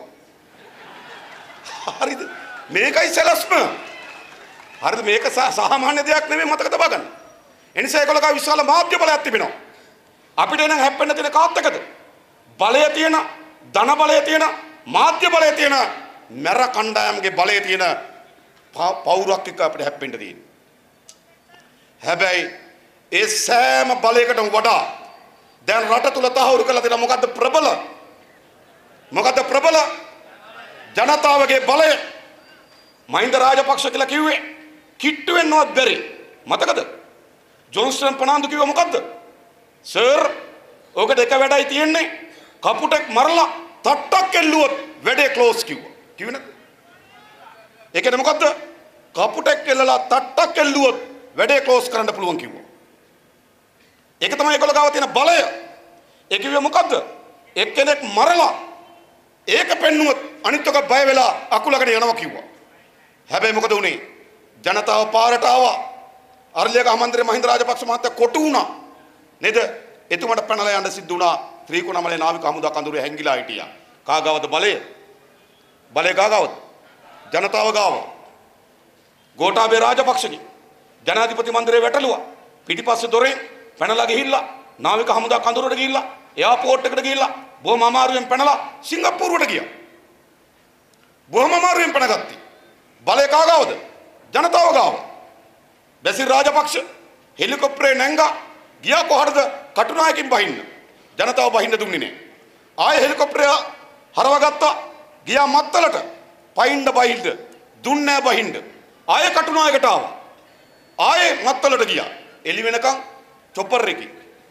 හරිද මේකයි සැලස්ම හරිද මේක සාමාන්‍ය දෙයක් නෙමෙයි මතක තබා ගන්න එනිසා ඒගොල්ලෝ ගා විශාල මාධ්‍ය බලයක් තිබෙනවා අපිට නම් හැප්පෙන්න තියෙන කාත් එකද බලය තියෙන ධන බලය තියෙන මාධ්‍ය බලය තියෙන මර කණ්ඩායම්ගේ බලය තියෙන පෞරක් එක්ක අපිට හැප්පෙන්න තියෙන්නේ හැබැයි ඒ සෑම බලයකටම වඩා දැන් රට තුල තහවුරු කරලා තියෙන මොකද්ද ප්‍රබල මොකද්ද ප්‍රබල ජනතාවගේ බලය මහින්ද රාජපක්ෂ කියලා කිව්වේ කිට්ටු වෙන්නවත් බැරි මතකද ජොන්ස්ටන් පනාන්දු කිව්ව මොකද්ද සර් ඔකට එක වැඩයි තියෙන්නේ කපුටෙක් මරලා තට්ටක් එල්ලුවොත් වැඩේ ක්ලෝස් කිව්වා කිව්වේ නැද්ද ඒ කියන්නේ මොකද්ද කපුටෙක් එල්ලලා තට්ටක් එල්ලුවොත් වැඩේ ක්ලෝස් කරන්න පුළුවන් කිව්වා ඒක තමයි ඒගොල්ලෝ ගාව තියෙන බලය ඒ කිව්වේ මොකද්ද එක්කෙනෙක් මරලා ඒක පෙන්නුවොත් අනිත් එක බය වෙලා අකුලකට යනවා කිව්වා හැබැයි මොකද උනේ ජනතාව පාරට ආවා අරලියගහ මන්ත්‍රී මහින්ද රාජපක්ෂ මහත්තයා කොටු වුණා නේද එතුමාට පැනලා යන්න සිද්ධ වුණා ත්‍රිකුණාමලේ නාවික හමුදා කඳුරේ හැංගිලා හිටියා කාගාවද බලය බලය කාගාවද ජනතාව ගාව ගෝඨාභය රාජපක්ෂගේ ජනාධිපති මන්දිරේ වැටලුවා පිටිපස්සේ දොරේ පැනලා ගිහිල්ලා නාවික හමුදා කඳුරට ගිහිල්ලා එයාපෝට් එකට ගිහිල්ලා බොහොම අමාරුවෙන් පැනලා සිංගප්පූරුවට ගියා බොහොම අමාරුවෙන් පැනගත්තා බලය කාගාවද? ජනතාව ගාව. බැසිල් රාජපක්ෂ හෙලිකොප්ටරේ නැංගා ගියා කොහටද? කටුනායකින් බහින්න. ජනතාව බහින්න දුන්නේ නැහැ. ආයෙ හෙලිකොප්ටරය හරවගත්තා. ගියා මත්තලට. පයින්න බහින්න දුන්නේ නැහැ බහින්න. ආයෙ කටුනායකට ආවා. ආයෙ මත්තලට ගියා. එළි වෙනකන් චොපර් එකකින්.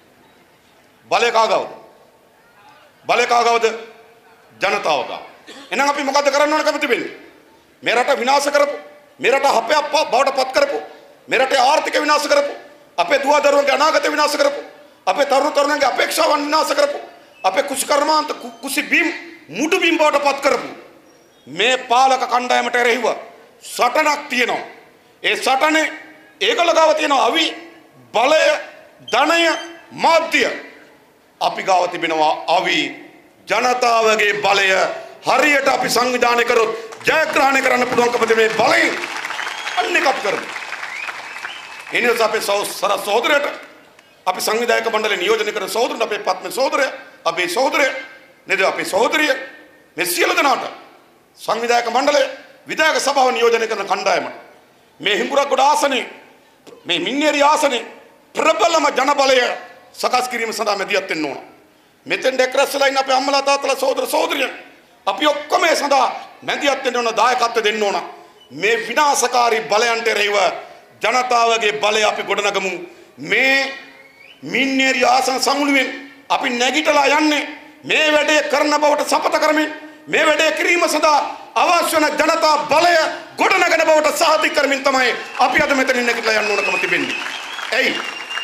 බලය කාගාවද? බලය කාගාවද? ජනතාව ගාව. එහෙනම් අපි මොකද්ද කරන්න ඕන කැමති වෙන්නේ? මේ රට විනාශ කරපු, මේ රට හපයක් බවට පත් කරපු, මේ රටේ ආර්ථික විනාශ කරපු, අපේ දුව දරුවන්ගේ අනාගතය විනාශ කරපු, අපේ තරුණ තරුණියන්ගේ අපේක්ෂාවන් විනාශ කරපු, අපේ කුෂිකර්මාන්ත කුසි බිම් මුඩු බිම් බවට පත් කරපු මේ පාලක කණ්ඩායමට එරෙහිව සටනක් තියෙනවා. ඒ සටනේ ඒගොල්ලෝ ගාව තියෙන අවි බලය ධනය මාධ්‍ය අපි ගාව තිබෙනවා අවි ජනතාවගේ බලය හරියට අපි සංවිධානය කරොත් ජයග්‍රහණය කරන්න පුළුවන්කම තිබෙන මේ බලයෙන් අන්න එක අපි කරමු. ඒ නිසා අපේ සර සහෝදරයට අපි සංවිධායක මණ්ඩලය නියෝජනය කරන සහෝදරන් අපේ පත්ම සහෝදරය අපේ සහෝදරය නේද අපේ සහෝදරිය මේ සියලු දෙනාට සංවිධායක මණ්ඩලය විධායක සභාව නියෝජනය කරන කණ්ඩායමට මේ හිඟුරක්ගොඩ ආසනයේ මේ මින්නේරි ආසනයේ ප්‍රබලම ජනබලය සකස් කිරීම සඳහා මැදිහත් වෙන්න ඕන. මෙතෙන් ඩෙක්රස්ලා ඉන්න අපේ අම්මලා තාත්තලා සහෝදර සහෝදරියන් අපි ඔක්කොම ඒ සඳහා මැදිහත් වෙන්න ඕන, දායකත්ව දෙන්න ඕන. මේ විනාශකාරී බලයන්ට එරෙහිව ජනතාවගේ බලය අපි ගොඩනගමු. මේ මින්නේරි ආසන සමුළුවෙන් අපි නැගිටලා යන්නේ මේ වැඩේ කරන බවට සපත කරමින් මේ වැඩේ කිරීම සඳහා අවශ්‍ය වන ජනතා බලය ගොඩනගන බවට සාතික කරමින් තමයි අපි අද මෙතනින් නැගිටලා යන්න ඕනකම තිබෙන්නේ. එයි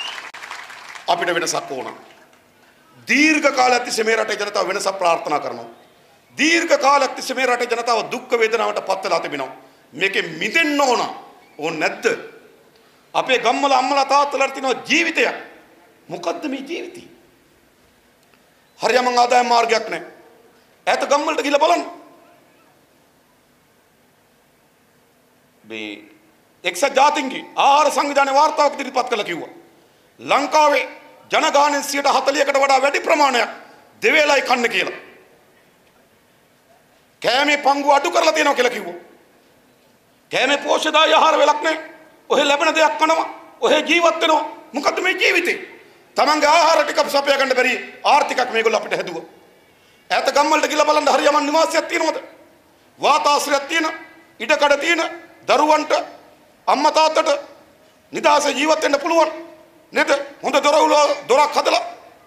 අපිට වෙනසක් ඕන. දීර්ඝ කාලයක් තිස්සේ මේ රටේ ජනතාව වෙනසක් ප්‍රාර්ථනා කරනවා. දීර්ඝ කාලයක් තිස්සේ මේ රටේ ජනතාව දුක් වේදනාවට පත් වෙලා තිබෙනවා. මේකෙන් මිදෙන්න ඕන. ඕන නැද්ද? අපේ ගම්වල අම්මලා තාත්තලාට තියෙන ජීවිතයක්. මොකද්ද මේ ජීවිතය? හරියම ආදායම් මාර්ගයක් නැහැ. ඈත ගම්වලට ගිහලා බලන්න. මේ එක්සත් ජාතීන්ගේ ආහාර සංවිධානයේ වාර්තාවක් ඉදිරිපත් කළා කිව්වා. ලංකාවේ ජනගහනයෙන් සියයට හතළිහකට වඩා වැඩි ප්‍රමාණයක් දෙවේලයි කන්න කියලා. කෑමේ පංගුව අඩු කරලා තියෙනවා කියලා කිව්වා. කෑමේ පෝෂ්‍යදායී ආහාර වෙලක් නැහැ. ඔහෙ ලැබෙන දෙයක් කනවා. ඔහෙ ජීවත් වෙනවා. මොකද්ද මේ ජීවිතේ? තමන්ගේ ආහාර ටික සපයා ගන්න බැරි ආර්ථිකයක් මේගොල්ලෝ අපිට හැදුවා. ඈත ගම්වලට ගිහලා බලන්න හරියම නිවාසයක් තියෙනවද? වාතාශ්‍රයක් තියෙන, ඉඩකඩ තියෙන, දරුවන්ට අම්මා තාත්තට නිදහසේ ජීවත් වෙන්න පුළුවන්. නේද? හොඳ දොරවල් දොරක් හදලා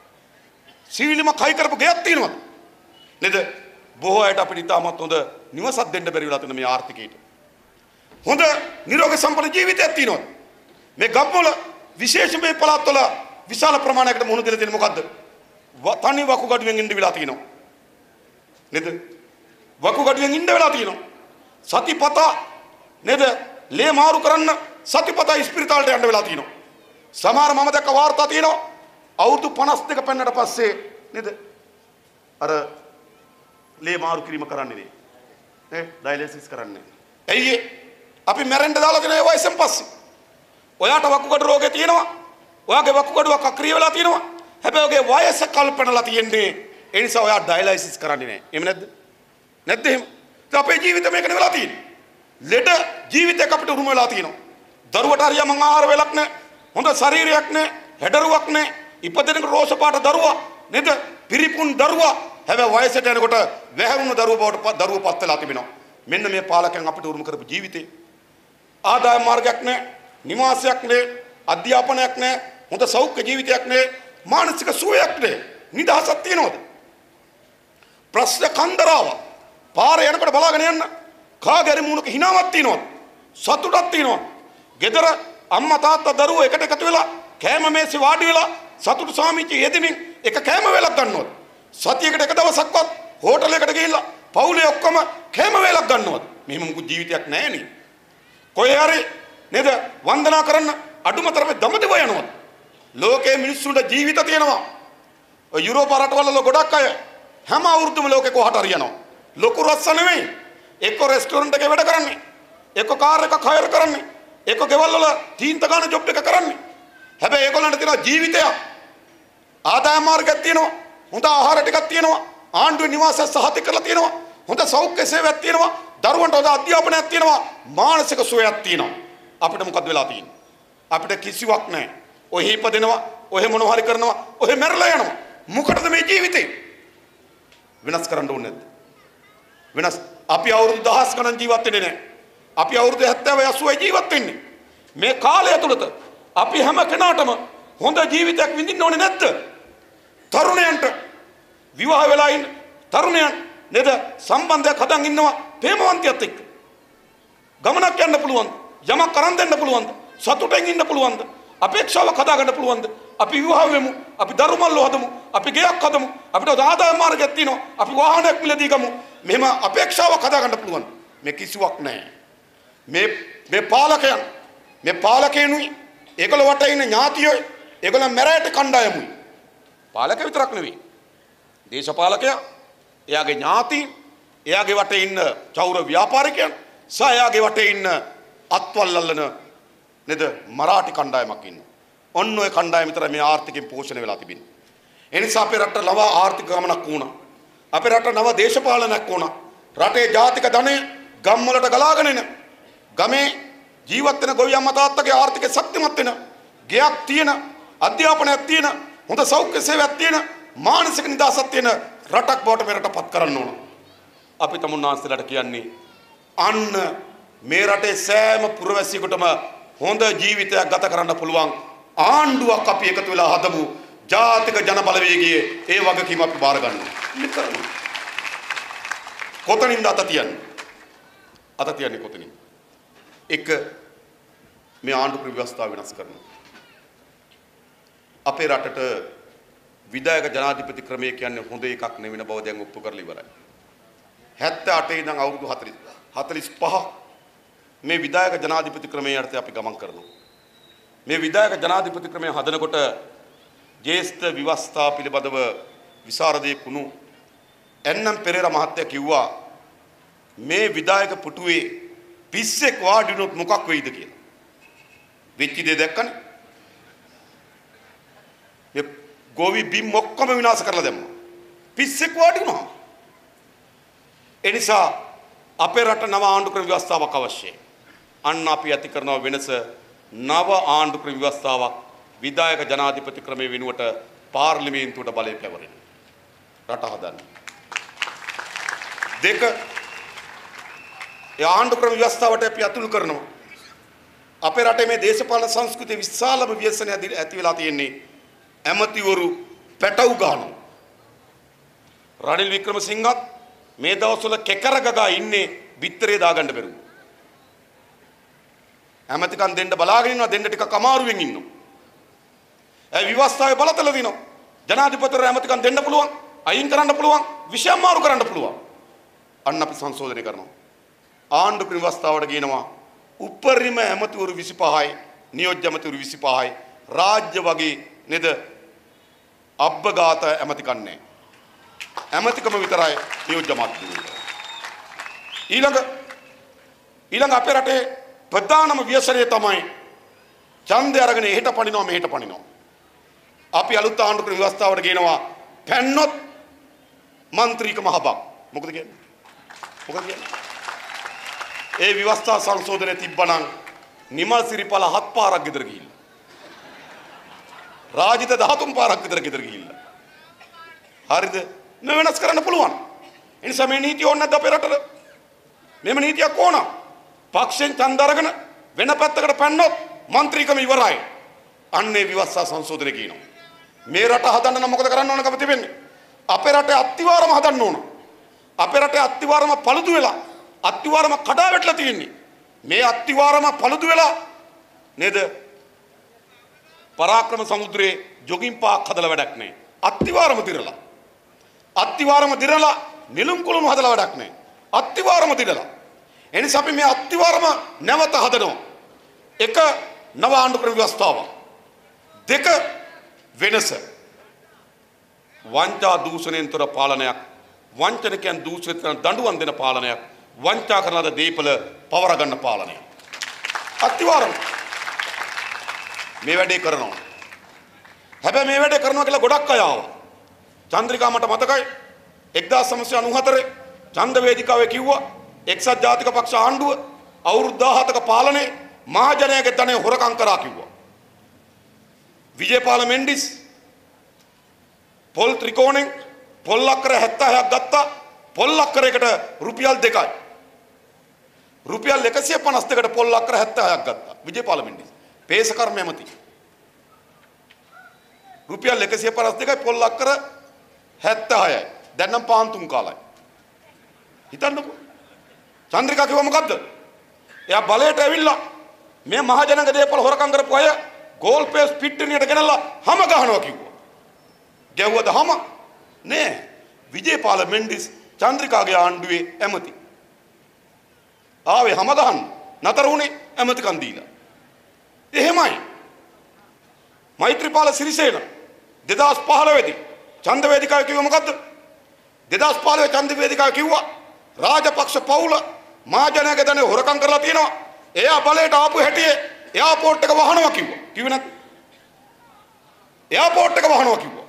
සීලිම කයි කරපු ගෙයක් තියෙනවද? නේද? බොහෝ අයට අපිට ඉතාමත් හොඳ නිවසක් දෙන්න බැරි වෙලා තියෙන මේ ආර්ථිකයට. හොඳ නිරෝගී සම්පන්න ජීවිතයක් තියෙනවද? මේ ගම්වල විශේෂයෙන් මේ පළාත්වල විශාල ප්‍රමාණයකට මුහුණ දෙලා තියෙන මොකද්ද? තනි වකුගඩුවෙන් ඉන්න වෙලා තියෙනවා. නේද? වකුගඩුවෙන් ඉන්න වෙලා තියෙනවා. සතිපතා නේද? ලේ මාරු කරන්න සතිපතා ඉස්පිරිතාලට යන්න වෙලා තියෙනවා. සමහර මම දැක්ක වාර්තා තියෙනවා අවුරුදු පනස් දෙක පෙන්නට පස්සේ නේද? අර ලේ මාරු කිරීම කරන්නේ නේ. නේ? ඩයලිසිස් කරන්නේ. ඇයි අපි මැරෙන්න දාලා තියෙන ඒ වයසෙන් පස්සේ. ඔයාට වකුගඩු රෝගේ තියෙනවා. ඔයාගේ වකුගඩුවක් අක්‍රිය වෙලා තියෙනවා. හැබැයි ඔගේ වයස කල්පනලා තියෙන්නේ. ඒ නිසා ඔයා ඩයලිසිස් කරන්නේ නැහැ. එහෙම නැද්ද? නැද්ද එහෙම? අපේ ජීවිතේ මේකනේ වෙලා තියෙන්නේ. ලෙඩ ජීවිතයක් අපිට උරුම වෙලා තියෙනවා. දරුවට හරියම ආහාර වෙලක් නැහැ. හොඳ ශරීරයක් නැහැ. හැඩරුවක් නැහැ. ඉපදෙනක රෝස පාට දරුවා නේද? පිරිපුන් දරුවා. හැබැයි වයසට යනකොට වැහැරුණු දරුවා බවට දරුවෝ පත් වෙලා තිබෙනවා. මෙන්න මේ පාලකයන් අපිට උරුම කරපු ජීවිතේ. ආදායම් මාර්ගයක් නැහැ. නිවාසයක් නැහැ. අධ්‍යාපනයක් නැහැ. හොඳ සෞඛ්‍ය ජීවිතයක් නැහැ. මානසික සුවයක් නැහැ. නිදහසක් තියනවද? ප්‍රශ්න කන්දරාව. පාරේ යනකොට බලාගෙන යන්න. කාගරි මූණක හිනාවක් තියනවද? සතුටක් තියනවද? ගෙදර අම්මා තාත්තා දරුවෝ එකට එකතු වෙලා කෑම මේසේ වාඩි වෙලා සතුටු සාමිච්චි යෙදෙමින් එක කෑම වේලක් ගන්නවද? සතියකට එක දවසක්වත් හෝටලයකට ගිහිල්ලා පවුලේ ඔක්කොම කෑම වේලක් ගන්නවද? මෙහෙම මුකුත් ජීවිතයක් නැහැ නේ. කොහේ හරි නේද වන්දනා කරන්න අඩුම තරමේ දඹදිව යනවද? ලෝකයේ මිනිස්සුන්ට ජීවිත තියෙනවා. ඔය යුරෝප රටවල ගොඩක් අය හැම අවුරුද්දම ලෝකේ කොහට හරි යනවා. ලොකු රස්ස නෙමෙයි. එක්ක රෙස්ටුරන්ට් එකේ වැඩ කරන්නේ. එක්ක කාර් එකක් හයර් කරන්නේ. එක්ක ගෙවල් වල තීන්ත ගන්න ජොබ් එක කරන්නේ. හැබැයි ඒගොල්ලන්ට තියෙන ජීවිතයක් ආදායම් මාර්ගයක් තියෙනවා. හොඳ ආහාර ටිකක් තියෙනවා. ආණ්ඩුවේ නිවාස සහතික කරලා තියෙනවා. හොඳ සෞඛ්‍ය සේවයක් තියෙනවා. දරුවන්ට හොඳ අධ්‍යාපනයක් තියෙනවා, මානසික සුවයක් තියෙනවා. අපිට මොකද වෙලා තියෙන්නේ? අපිට කිසිවක් නැහැ. ඔහි ඉපදෙනවා, ඔහෙ මොනවා හරි කරනවා, ඔහෙ මැරලා යනවා. මොකටද මේ ජීවිතේ? වෙනස් කරන්න ඕනේ නැද්ද? වෙනස්. අපි අවුරුදු දහස් ගණන් ජීවත් වෙන්නේ නැහැ. අපි අවුරුදු හැත්තෑ අසූ ජීවත් වෙන්නේ. මේ කාලය තුළත අපි හැම කෙනාටම හොඳ ජීවිතයක් විඳින්න ඕනේ නැද්ද? තරුණයන්ට විවාහ වෙලා ඉන්න තරුණයන් නේද සම්බන්ධයක් හදන් ඉන්නවා ප්‍රේමවන්තියත් එක්ක. ගමනක් යන්න පුළුවන්, යමක් කරන් දෙන්න පුළුවන්, සතුටෙන් ඉන්න පුළුවන්ද? අපේක්ෂාවක් හදාගන්න පුළුවන්ද? අපි විවාහ වෙමු, අපි දරුමල්ලෝ හදමු, අපි ගෙයක් හදමු, අපිට ආදායම් මාර්ගයක් තියෙනවා, අපි වාහනයක් මිලදී ගමු. මෙහෙම අපේක්ෂාවක් හදාගන්න පුළුවන්. මේ කිසිවක් නැහැ. මේ මේ පාලකයන් මේ පාලකයනුයි ඒගොල්ලෝ වට ඉන්න ඥාතියෝයි ඒගොල්ලෝ මැරයට කණ්ඩායමුයි. පාලක විතරක් නෙවෙයි. දේශපාලකයා, එයාගේ ඥාති, එයාගේ වටේ ඉන්න චෞර ව්‍යාපාරිකයන්, සහ එයාගේ වටේ ඉන්න අත්වල් අල්ලන නේද මරාටි කණ්ඩායමක් ඉන්නවා. ඔන්න ඔය කණ්ඩායම විතර මේ ආර්ථිකයෙන් පෝෂණය වෙලා තිබෙනවා. ඒ නිසා අපේ රටට නව ආර්ථික ගමනක් වුණා. අපේ රටට නව දේශපාලනයක් වුණා. රටේ ජාතික ධනය ගම් වලට ගලාගෙන එන, ගමේ ජීවත් වෙන ගොවියන් මතාත්තගේ ආර්ථික ශක්තිමත් වෙන, ගෙයක් තියෙන, අධ්‍යාපනයක් තියෙන, හොඳ සෞඛ්‍ය සේවයක් තියෙන, මානසික නිදහසක් තියෙන රටක් බවට මේ රට පත් කරන්න ඕන. අපි තමුන්නාන්සලාට කියන්නේ අන්න මේ රටේ සෑම පුරවැසියෙකුටම හොඳ ජීවිතයක් ගත කරන්න පුළුවන් ආණ්ඩුවක් අපි එකතු වෙලා හදමු. ජාතික ජන බලවේගයේ ඒ වගකීම අපි බාර ගන්නවා. කොතනින්ද අත තියන්නේ? අත තියන්නේ කොතනින්? එක මේ ආණ්ඩු ව්‍යවස්ථාව වෙනස් කරනවා. අපේ රටට විධායක ජනාධිපති ක්‍රමය කියන්නේ හොඳ එකක් නෙවෙන බව දැන් ඔප්පු කරලා ඉවරයි. හැත්තෑ අටේ ඉඳන් අවුරුදු හතළිස් පහ මේ විධායක ජනාධිපති ක්‍රමයේ අර්ථය අපි ගමන් කරනවා. මේ විධායක ජනාධිපති ක්‍රමය හදනකොට ජ්‍යෙෂ්ඨ ව්‍යවස්ථා පිළිබඳව විසරදයෙක් වුණු එන්.එම්. පෙරේරා මහත්තයා කිව්වා මේ විධායක පුටුවේ පිස්සෙක් වාඩි වුණොත් මොකක් වෙයිද කියලා. වෙච්ච දේ දැක්කනේ. මේ ගෝවි බිම් ඔක්කොම විනාශ කරලා දැම්මා. පිස්සෙක් වාඩි වුණා. ඒ නිසා අපේ රට නව ආණ්ඩු ක්‍රම ව්‍යවස්ථාවක් අවශ්‍යයි. අන්න අපි ඇති කරන වෙනස නව ආණ්ඩු ක්‍රම ව්‍යවස්ථාවක්, විධායක ජනාධිපති ක්‍රමයේ වෙනුවට පාර්ලිමේන්තුවට බලය පැවරෙන රට හදන්න. දෙක, ඒ ආණ්ඩු ක්‍රම ව්‍යවස්ථාවට අපි අතුල් කරනවා. අපේ රටේ මේ දේශපාලන සංස්කෘතිය විශාලම ව්‍යසනය ඇති වෙලා තියෙන්නේ ඇමතිවරු පැටවු ගන්නවා. රනිල් වික්‍රමසිංහත් මේ දවස්වල කෙකර ගගා ඉන්නේ බිත්තරේ දාගන්න බැරුව. ඇමතිකම් දෙන්න බලාගෙන ඉන්නවා, දෙන්න ටිකක් අමාරුවෙන් ඉන්නවා. ඒ විවස්ථාවේ බලතල දිනවා. ජනාධිපතිවරු ඇමතිකම් දෙන්න පුළුවන්, අයින් කරන්න පුළුවන්, විෂය අමාරු කරන්න පුළුවන්. අන්න අපි සංශෝධනය කරනවා. ආණ්ඩු ක්‍රම ව්‍යවස්ථාවට ගේනවා උපරිම ඇමතිවරු විසිපහයි, නියෝජ්‍ය ඇමතිවරු විසිපහයි, රාජ්‍ය වගේ නේද අබ්බගාත ඇමතිකම් නැහැ. ඇමතිකම විතරයි නියෝජ්‍ය මාධ්‍යවල. ඊළඟ ඊළඟ අපේ රටේ ප්‍රධානම ව්‍යසනය තමයි ඡන්දය අරගෙන එහෙට පනිනවා මෙහෙට පනිනවා. අපි අලුත් ආණ්ඩු ක්‍රම ව්‍යවස්ථාවට ගේනවා පැන්නොත් മന്ത്രിකම හබක්. මොකද කියන්නේ? මොකද කියන්නේ? ඒ ව්‍යවස්ථා සංශෝධනය තිබ්බනම් නිමල් සිරිපල හත් පාරක් ගෙදර ගිහිල්ලා. රාජිත දහතුන් පාරක් ගෙදර ගෙදර ගිහිල්ලා. හරිද? මේ වෙනස් කරන්න පුළුවන්. ඒ නිසා මේ නීතිය ඕනේ නැද්ද අපේ රටට? මෙම නීතියක් ඕන. පක්ෂෙන් ඡන්ද අරගෙන වෙන පැත්තකට පැන්නොත් മന്ത്രിකම ඉවරයි. අන්නේ ව්‍යවස්ථා සංශෝධනය කියනවා. මේ රට හදන්න නම් මොකද කරන්න ඕනකම තිබෙන්නේ? අපේ රටේ අත්තිවාරම හදන්න ඕන. අපේ රටේ අත්තිවාරම පළුදු වෙලා, අත්තිවාරම කඩා වැටලා තියෙන්නේ. මේ අත්තිවාරම පළුදු වෙලා නේද? පරාක්‍රම සමුද්‍රයේ ජොගින් පාක් හදලා වැඩක් නැහැ. අත්තිවාරම දිරලා. අත්තිවාරම දිරලා නිලුම් කුළුණු හදලා වැඩක් නැහැ. අත්තිවාරම දිරලා. එනිසා අපි මේ අත්තිවාරම නැවත හදනවා. එක නව ආණ්ඩු ක්‍රම ව්‍යවස්ථාව. දෙක වෙනස. වංචා දූෂණයෙන් තොර පාලනයක්, වංචනිකයන් දූෂිත කරන දඬුවම් දෙන පාලනයක්, වංචා කරන ලද දීපල පවර ගන්න පාලනයක්. අත්තිවාරම මේ වැඩේ කරනවා. හැබැයි මේ වැඩේ කරනවා කියලා ගොඩක් අය ආවා. චන්ද්‍රිකා මට මතකයි එක්දාස් නවසිය අනූහතරේ ඡන්ද වේදිකාවේ කිව්වා එක්සත් ජාතික පක්ෂ ආණ්ඩුව අවුරුදු දහහතක පාලනයේ මහජනයාගේ ධනය හොරකම් කරා කිව්වා. විජේපාල මෙන්ඩිස් පොල් ත්‍රිකෝණයෙන් පොල් අක්කර හැත්තෑහක් ගත්තා. පොල් අක්කරයකට රුපියල් දෙකයි. රුපියල් එකසිය පනස් දෙකකට පොල් අක්කර හැත්තෑහක් ගත්තා. විජේපාල මෙන්ඩිස් පේසකර්ම ඇමති. රුපියල් එකසිය පනස් දෙකයි පොල් අක්කර හැත්තෑහයි. දැන් නම් පාන්තුම් කාලයි. හිතන්නකෝ. චන්ද්‍රිකා කිව්ව මොකද්ද? එයා බලයට ඇවිල්ලා මේ මහජනක දේපල හොරකම් කරපු අය ගෝල් පේස් පිට්ටනියට ගෙනල්ලා හැම ගහනවා කිව්වා. ගැව්වද හැම? නෑ. විජේපාල මෙන්ඩිස් චන්ද්‍රිකාගේ ආණ්ඩුවේ ඇමති. ආවේ හැම ගහන්න. නතර වුණේ ඇමතිකම් දීලා. එහෙමයි. මෛත්‍රීපාල සිරිසේන දෙදහස් පහළොව දී ඡන්ද වේදිකාවේ කිව්ව මොකද්ද? දෙදහස් පහළොව ඡන්ද වේදිකාවේ කිව්වා රාජපක්ෂ පවුල මහජනයාගේ ධනෙ හොරකම් කරලා තියෙනවා. එයා බලයට ආපු හැටියේ එයාපෝට් එක වහනවා කිව්වා. කිව්වේ නැත්නම්? එයාපෝට් එක වහනවා කිව්වා.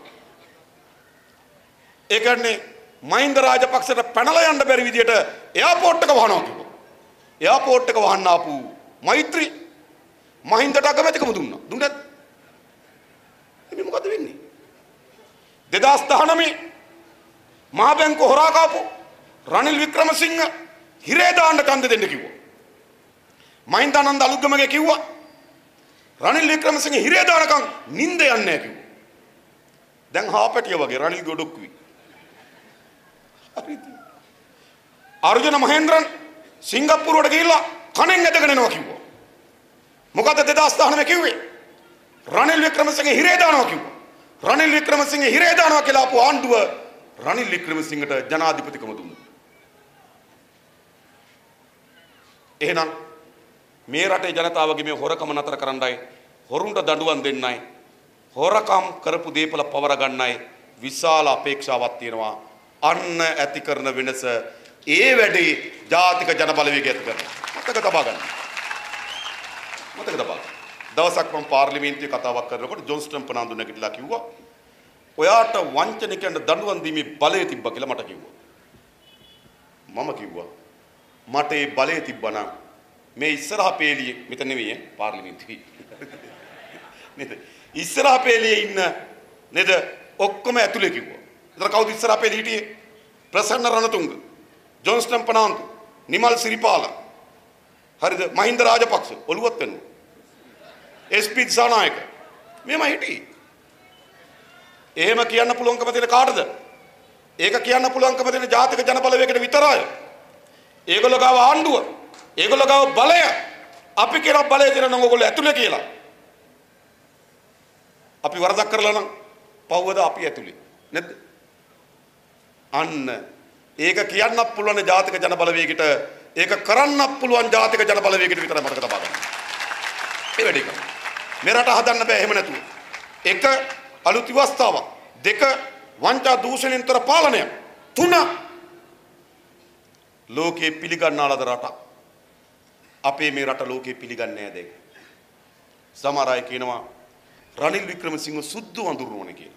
ඒ කියන්නේ මහින්ද රාජපක්ෂට පැනලා යන්න බැරි විදියට එයාපෝට් එක වහනවා කිව්වා. එයාපෝට් එක වහන්න ආපු මෛත්‍රී මහින්දට අගමැතිකම දුන්නා. දුන්නේ නැත්නම්? මේ මොකද වෙන්නේ? දෙදහස් දහනවය මහ බැංකුව හොරා කාපු රනිල් වික්‍රමසිංහ හිරේ දාන්න ඡන්ද දෙන්න කිව්වා. මහින්දානන්ද අලුත්ගමගේ කිව්වා රනිල් වික්‍රමසිංහ හිරේ දානකම් නිින්ද යන්නේ නැහැ කිව්වා. දැන් හාපටිය වගේ රනිල් ගොඩක්කුයි. හරිද? අර්ජුන මහේන්ද්‍රන් සිංගප්පූරුවට ගිහිල්ලා කණෙන් ඇදගෙන එනවා කිව්වා. මොකද දෙදහස් දහනවය කිව්වේ? රනිල් වික්‍රමසිංහ හිරේ දානවා කිව්වා. රනිල් වික්‍රමසිංහ හිරේ දානවා කියලා ආපු ආණ්ඩුව රනිල් වික්‍රමසිංහට ජනාධිපතිකම දුන්නා. එහෙනම් මේ රටේ ජනතාවගේ මේ හොරකම නතර කරන්නයි හොරුන්ට දඬුවම් දෙන්නයි හොරකම් කරපු දේපල පවර ගන්නයි විශාල අපේක්ෂාවක් තියෙනවා. අන්න ඇති කරන වෙනස ඒ වැඩේ ජාතික ජන බලවේගය ඇති කරනවා. මතක තබා ගන්න. මතක තබා ගන්න. දවසක් මම පාර්ලිමේන්තුවේ කතාවක් කරනකොට ජොන්ස්ටන් පනාන්දු නැගිටලා කිව්වා ඔයාට වංචනිකයන්ට දඬුවම් දීමේ බලය තිබ්බා කියලා මට කිව්වා. මම කිව්වා මට ඒ බලය තිබ්බා නම් මේ ඉස්සරහ පේලියේ මෙතන නෙවෙයි පාර්ලිමේන්තුවේ නේද ඉස්සරහ පේලියේ ඉන්න නේද ඔක්කොම ඇතුලේ කිව්වා. ඒතර කවුද ඉස්සරහ පේලියේ හිටියේ? ප්‍රසන්න රණතුංග, ජොන්ස්ටන් පනාන්දු, නිමල් සිරිපාල, හරිද? මහින්ද රාජපක්ෂ ඔළුවත් වෙනවා. එස් පී දිසානායක මෙහෙම හිටියේ. එහෙම කියන්න පුළුවන්කම තියෙන කාටද? ඒක කියන්න පුළුවන්කම තියෙන ජාතික ජන බලවේගයට විතරයි. ඒගොල්ලෝ ගාව ආණ්ඩුව, ඒගොල්ලෝ ගාව බලය, අපි කියන බලය දෙන නම් ඕගොල්ලෝ ඇතුලේ කියලා. අපි වරදක් කරලා නම් පව්වද අපි ඇතුලේ නැද්ද? අන්න ඒක කියන්නත් පුළුවන් ජාතික ජන බලවේගයට, ඒක කරන්නත් පුළුවන් ජාතික ජන බලවේගයට විතරයි මතක තබා ගන්න. ඒ වැඩේ කරන්න. මේ රට හදන්න බෑ එහෙම නැතුව. එක අලුත් විවස්ථාවක්, දෙක වංචා දූෂණයෙන්තර පාලනය, තුන ලෝකේ පිළිගන්නාලද රට. අපේ මේ රට ලෝකේ පිළිගන්නේ නැහැ දැන්. සමහර අය කියනවා රනිල් වික්‍රමසිංහ සුද්ධ වඳුරනෝනේ කියලා.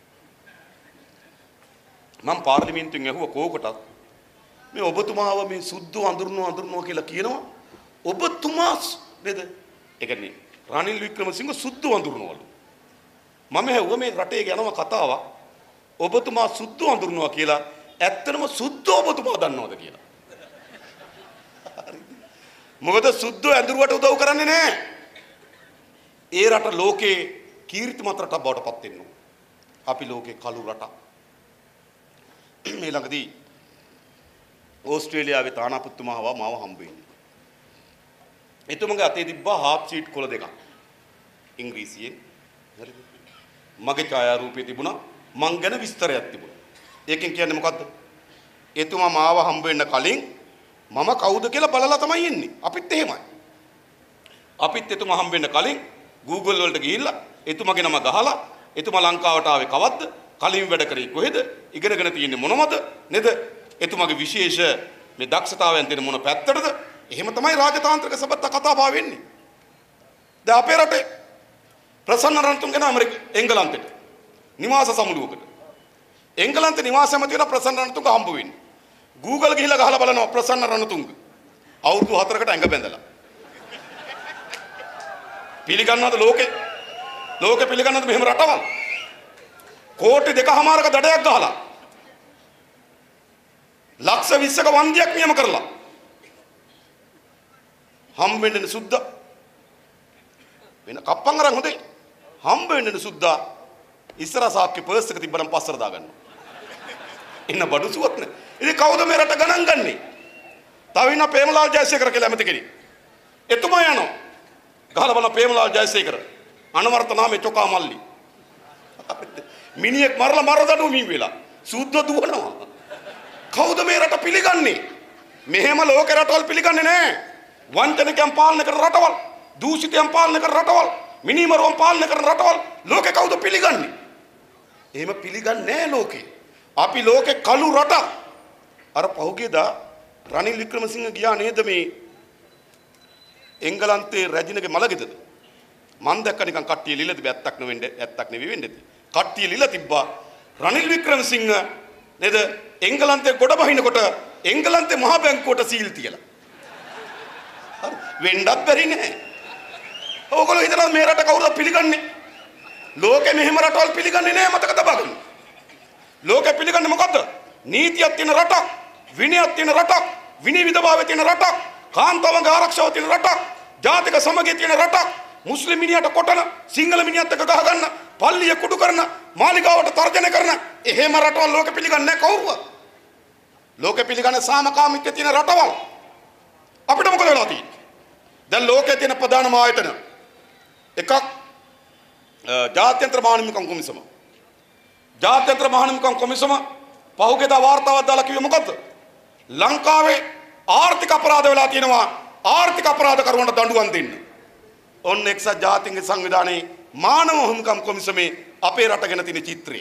මම පාර්ලිමේන්තුවෙන් ඇහුවා කෝකටත් මේ ඔබතුමාව මේ සුද්ධ වඳුරනෝ වඳුරනෝ කියලා කියනවා. ඔබතුමා නේද? ඒ කියන්නේ රනිල් වික්‍රමසිංහ සුද්ධ වඳුරනවලු. මම ඇහුවා මේ රටේ යනවා කතාවක් ඔබතුමා සුද්ධ වඳුරනවා කියලා. ඇත්තටම සුද්ධ ඔබතුමා දන්නවද කියලා? මොකද සුද්ධ ඇඳුරුවට උදව් කරන්නේ නැහැ. ඒ රට ලෝකේ කීර්තිමත් රටක් බවට පත් වෙනවා. අපි ලෝකේ කළු රටක්. මේ ළඟදී ඕස්ට්‍රේලියාවේ තානාපතිතුමා ආවා මාව හම්බ වෙන්න. එතුමගේ අතේ තිබ්බා හාෆ් සීට් කොළ දෙකක්. ඉංග්‍රීසියෙන්. හරිද? මගේ ඡායාරූපේ තිබුණා. මං ගැන විස්තරයක් තිබුණා. ඒකෙන් කියන්නේ මොකද්ද? එතුමා මාව හම්බ වෙන්න කලින් මම කවුද කියලා බලලා තමයි එන්නේ. අපිත් එහෙමයි. අපිත් එතුමා හම්බ වෙන්න කලින් Google වලට ගිහිල්ලා එතුමාගේ නම ගහලා එතුමා ලංකාවට ආවේ කවද්ද? කලින් වැඩ කරේ කොහෙද? ඉගෙනගෙන තියෙන්නේ මොනවද? නේද? එතුමාගේ විශේෂ මේ දක්ෂතාවයන් තියෙන මොන පැත්තටද? එහෙම තමයි රාජතාන්ත්‍රික සබත්ත කතා බහ වෙන්නේ. දැන් අපේ රටේ ප්‍රසන්න රණතුංග යන ඇමරික එංගලන්තෙට නිවාස සමුළුවකට. එංගලන්තේ නිවාසෙම තියෙන ප්‍රසන්න රණතුංග හම්බ වෙන්නේ. Google ගිහිලා ගහලා බලනවා ප්‍රසන්න රණතුංග. අවුරුදු හතරකට ඇඟ බැඳලා. පිළිගන්නවද ලෝකේ? ලෝකේ පිළිගන්නවද මෙහෙම රටවල්? කෝටි දෙකමාරක දඩයක් ගහලා. ලක්ෂ විස්සක වන්දියක් නියම කරලා. හම්බෙන්නේ සුද්දා. වෙන කප්පන් අරන් හොඳේ. හම්බෙන්නේ සුද්දා. ඉස්සර සාක්කේ පර්ස් එක තිබ්බනම් පස්සට දාගන්නවා. ඉන්න බඩු සුවත් නේ. ඉතින් කවුද මේ රට ගණන් ගන්නේ? තව ඉන්න ප්‍රේමලාල් ජයසේකර කියලා ඇමති කෙනෙක්. එතුමා යනවා. ගහලා බලන ප්‍රේමලාල් ජයසේකර. අනවර්ත නාමේ චොකා මල්ලි. මිනිහෙක් මරලා මරදඩු මින් වෙලා. සුද්ද දුවනවා. කවුද මේ රට පිළිගන්නේ? මෙහෙම ලෝක රටවල් පිළිගන්නේ නැහැ. වංචනිකයන් පාලනය කරන රටවල්, දූෂිතයන් පාලනය කරන රටවල්, මිනිමරුවන් පාලනය කරන රටවල් ලෝකේ කවුද පිළිගන්නේ? එහෙම පිළිගන්නේ නැහැ ලෝකේ. අපි ලෝකේ කළු රටක්. අර පහුගියදා රනිල් වික්‍රමසිංහ ගියා නේද මේ එංගලන්තේ රැජිනගේ මලගෙදර. මන් දැක්ක නිකන් කට්ටිය ලියලා තිබ්බ ඇත්තක් නෙවෙන්නේ ඇත්තක් නෙවෙයි වෙන්නේ. කට්ටිය ලියලා තිබ්බා රනිල් වික්‍රමසිංහ නේද එංගලන්තේ ගොඩ බහිනකොට එංගලන්තේ මහ බැංකුවට සීල් තියලා. හරි වෙන්නත් බැරි නෑ. ඕගොල්ලෝ හිතනවා මේ රට කවුරුත් පිළිගන්නේ? ලෝකෙ මෙහෙම රටවල් පිළිගන්නේ නෑ මතක තබා ගන්න. ලෝකෙ පිළිගන්නේ මොකද්ද? නීතියක් තියෙන රටක්, විනයක් තියෙන රටක්, විනය විධභාවයේ තියෙන රටක්, කාන්තාවන්ගේ ආරක්ෂාව තියෙන රටක්, ජාතික සමගිය තියෙන රටක්, මුස්ලිම් මිනිහට කොටන, සිංහල මිනිහත් එක්ක ගහ ගන්න, පල්ලිය කුඩු කරන, මාලිගාවට තර්ජනය කරන එහෙම රටවල් ලෝකෙ පිළිගන්නේ නැහැ කවුරුවත්. ලෝකෙ පිළිගන්නේ සාමකාමීත්වය තියෙන රටවල්. අපිට මොකද වෙලා තියෙන්නේ? දැන් ලෝකයේ තියෙන ප්‍රධානම ආයතන එකක් ජාත්‍යන්තර මානවිකම් කොමිසම. ජාත්‍යන්තර මානවිකම් කොමිසම පහුගියදා වාර්තාවක් දාලා කිව්වේ මොකද්ද? ලංකාවේ ආර්ථික අපරාධ වෙලා තියෙනවා. ආර්ථික අපරාධ කරුවන්ට දඬුවම් දෙන්න. ඔන්න එක්සත් ජාතීන්ගේ සංවිධානයේ මානව හිමිකම් කොමිසමේ අපේ රට ගැන තියෙන චිත්‍රය.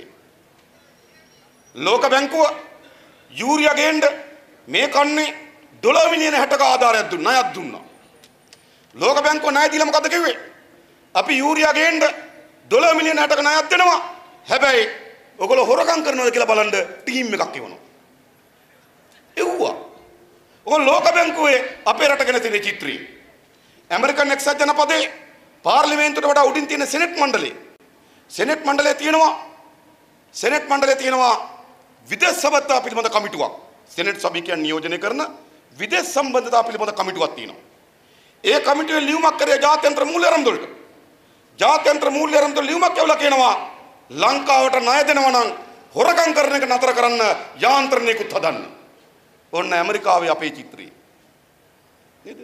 ලෝක බැංකුව යූරියා ගේන්න මේ කන්නේ දොළොස් මිලියන හැටක ආධාරයක් දුන්නා ණයක් දුන්නා. ලෝක බැංකුව ණය දීලා මොකද කිව්වේ? අපි යූරියා ගේන්න දොළොස් මිලියන හැටක ණයක් දෙනවා. හැබැයි ඔයගොල්ලෝ හොරකම් කරනවද කියලා බලන්න ටීම් එකක් එවනවා. එව්වා. ඔයගොල්ලෝ ලෝක බැංකුවේ අපේ රට ගැන තියෙන චිත්‍රය. ඇමරිකන් එක්සත් ජනපදයේ පාර්ලිමේන්තුවට වඩා උඩින් තියෙන සෙනෙට් මණ්ඩලය. සෙනෙට් මණ්ඩලයේ තියෙනවා සෙනෙට් මණ්ඩලයේ තියෙනවා විදේශ සබඳතා පිළිබඳ කමිටුවක්. සෙනෙට් සභිකයන් නියෝජනය කරන විදේශ සම්බන්ධතා පිළිබඳ කමිටුවක් තියෙනවා. ඒ කමිටුවේ ලියුමක් කරේ ජාත්‍යන්තර මූල්‍ය ආරම්භවලට. ජාත්‍යන්තර මූල්‍ය ආරම්භවල ලියුමක් කියලා කියනවා ලංකාවට ණය දෙනවා නම් හොරකම් කරන එක නතර කරන්න යාන්ත්‍රණයකුත් හදන්න. ඔන්න ඇමරිකාවේ අපේ චිත්‍රය. නේද?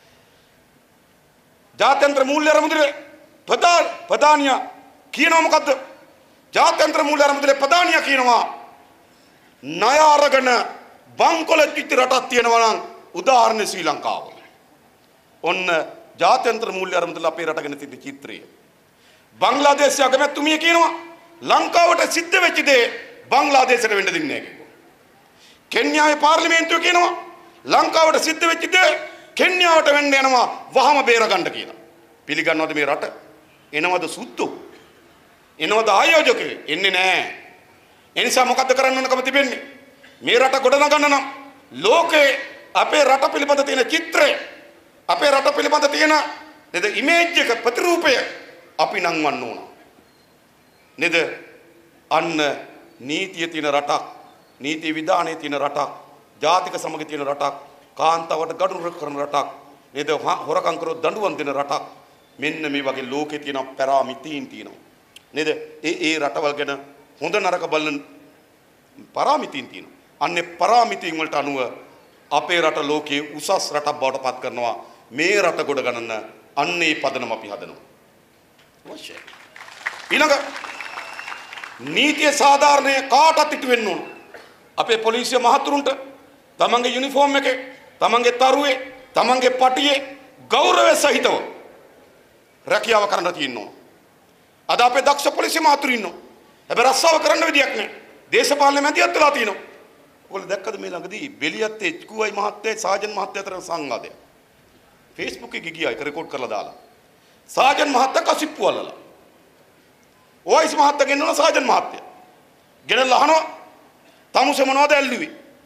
ජාත්‍යන්තර මූල්‍ය ආරම්භවලේ ප්‍රධාන ප්‍රධානියා කියනවා මොකද්ද? ජාත්‍යන්තර මූල්‍ය ආරම්භවලේ ප්‍රධානියා කියනවා ණය අරගෙන බංකොලොත් පිට රටක් තියෙනවා නම් උදාහරණ ශ්‍රී ලංකාව. ඔන්න ජාත්‍යන්තර මූල්‍ය ආරම්භවල අපේ රට ගැන තියෙන චිත්‍රය. බංග්ලාදේශය අගමැතිතුමිය කියනවා ලංකාවට සිද්ධ වෙච්ච දේ බංග්ලාදේශයට වෙන්න දෙන්නේ නැහැ කිව්වා. කෙන්යාවේ පාර්ලිමේන්තුව කියනවා ලංකාවට සිද්ධ වෙච්ච දේ කෙන්යාවට වෙන්න යනවා වහම බේරගන්න කියලා. පිළිගන්නවද මේ රට? එනවද සුද්දෝ? එනවද ආයෝජකයෝ? එන්නේ නැහැ. ඒ නිසා මොකද්ද කරන්න ඕනකම තිබෙන්නේ? මේ රට ගොඩනගන්න නම් ලෝකේ අපේ රට පිළිබඳ තියෙන චිත්‍රය, අපේ රට පිළිබඳ තියෙන නේද ඉමේජ් එක ප්‍රතිරූපය අපි නංවන්න ඕන. නේද? අන්න නීතිය තියෙන රටක්, නීති විධානයේ තියෙන රටක්, ජාතික සමගිය තියෙන රටක්, කාන්තාවට ගඩොල් කරන රටක්, නේද? හොරකම් කරොත් දඬුවම් දෙන රටක්. මෙන්න මේ වගේ ලෝකේ තියෙන පැරාමිතීන් තියෙනවා. නේද? ඒ ඒ රටවල් ගැන හොඳ නරක බලන පාරාමිතීන් තියෙනවා. අන්නේ පාරාමිතීන් වලට අනුව අපේ රට ලෝකයේ උසස් රටක් බවට පත් කරනවා. මේ රට ගොඩ ගන්න අන්නේ පදනම අපි හදනවා. අවශ්‍යයි. ඊළඟ නීතිය සාධාරණය කාටත් ඉටු වෙන්න ඕන. අපේ පොලිසිය මහතුරුන්ට තමන්ගේ යුනිෆෝම් එකේ, තමන්ගේ තරුවේ, තමන්ගේ පටියේ ගෞරවය සහිතව රැකියාව කරන්න තියෙනවා. අද අපේ දක්ෂ පොලිසිය මහතුරු ඉන්නවා. හැබැයි රස්සාව කරන්න විදියක් නැහැ. දේශපාලන මැදිහත් වෙලා තියෙනවා. ඔයගොල්ලෝ දැක්කද මේ ළඟදී බෙලියත් එච්.කූ.ආයි මහත්තයා සාජන් මහත්තයා අතර සංවාදයක්. Facebook එකේ ගියා ඒක රෙකෝඩ් කරලා දාලා. සාජන් මහත්තයා කසිප්පු වලලා. ඔයිස් මහත්තයා ගෙන්නන සාජන් මහත්තයා. ගෙනල්ලා අහනවා තමුසේ මොනවද ඇල්ලුවේ?